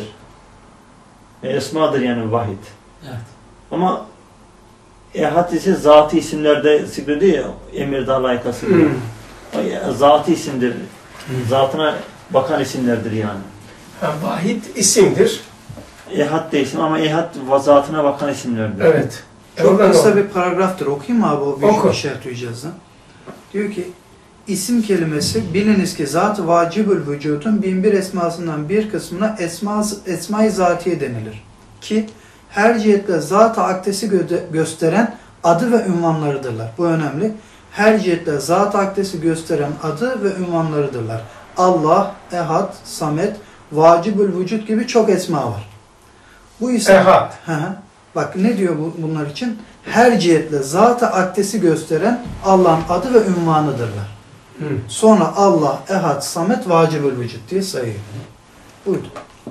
E, esmadır yani vahid. Evet. Ama ehad ise zatı isimlerde zikrediyor ya, emirde layıkası diyor. Hmm. Zatı isimdir. Zatına bakan isimlerdir yani. Ha, vahid isimdir. Ehad de isim ama ehad zatına bakan isimlerdir. Evet. Çok Oradan kısa o. bir paragraftır. Okuyayım mı abi o büyük Oku. işaret duyacağız. Diyor ki isim kelimesi biliniz ki zat-ı vacibül vücudun bin bir esmasından bir kısmına esma, esma-i zatiye denilir. Ki her cihetle zat-ı akdesi gö gösteren adı ve ünvanlarıdırlar. Bu önemli. Her cihetle zat-ı akdesi gösteren adı ve ünvanlarıdırlar. Allah, Ehad, Samet, Vacibül Vücud gibi çok esma var. Bu isim... Ehad. Hı hı. Bak ne diyor bu, bunlar için? Her cihetle zat-ı akdesi gösteren Allah'ın adı ve ünvanıdırlar. Hı. Sonra Allah, Ehad, Samet, Vacibül Vücud diye sayıyor. Buydu.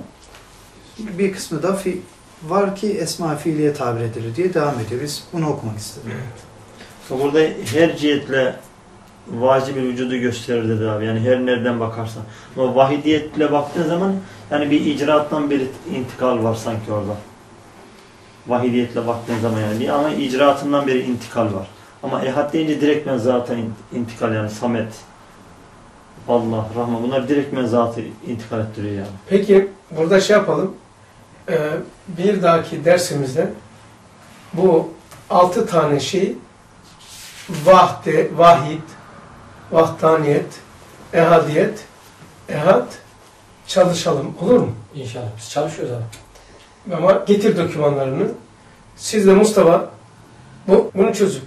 Bir kısmı da fi, var ki esma fiiliye tabir edilir diye devam ediyor. Biz bunu okumak istedik. Burada her cihetle vacib-i vücudu gösterir dedi abi. Yani her nereden bakarsan. Ama vahidiyetle baktığın zaman yani bir icraattan bir intikal var sanki orada. Vahidiyetle baktığın zaman yani bir ama icraatından bir intikal var. Ama ehad deyince direktmen zaten intikal yani Samet, Allah, Rahman bunlar direktmen zatı intikal ettiriyor yani. Peki burada şey yapalım. Ee, bir dahaki dersimizde bu altı tane şey vahde, vahid, vahdaniyet, ehadiyet, ehad çalışalım. Olur mu? İnşallah. Biz çalışıyoruz abi. Ama getir dokümanlarını. Siz de Mustafa bu, bunu çözün.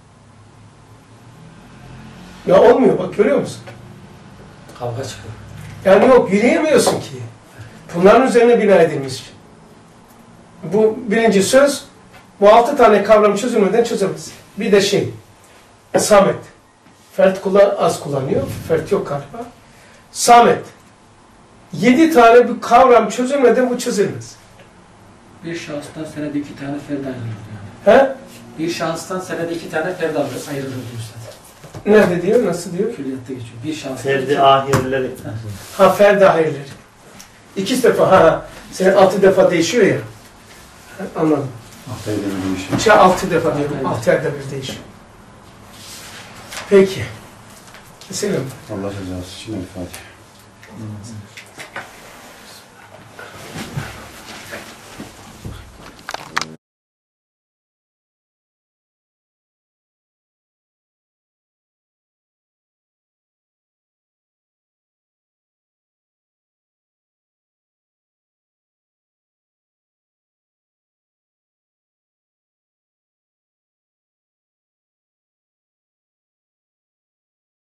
Ya olmuyor bak görüyor musun? Kavga çıkıyor. Yani yok yürüyemiyorsun ki. Bunların üzerine bina edilmiş. Bu birinci söz, bu altı tane kavram çözülmeden çözemez. Bir de şey, Samet. Fert kullan, az kullanıyor, fert yok galiba. Samet. Yedi tane bir kavram çözülmeden bu çözülmez. Bir şahıstan senede iki tane ferdi ayrılır yani. He? Bir şahıstan senede iki tane ferdi ayrılır diyor zaten. Nerede diyor, nasıl diyor? Külliyatta geçiyor. Bir şahıstan Ferdi ahirleri. Ha ferdi hayırları. İki defa, ha, ha. Senin altı defa değişiyor ya. Ha, anladım. Altı ayda bir değişiyor. Şey altı defa diyorum. Altı ayda bir değişiyor. Peki. Selam. Allah razı olsun. Şimdi Fatiha.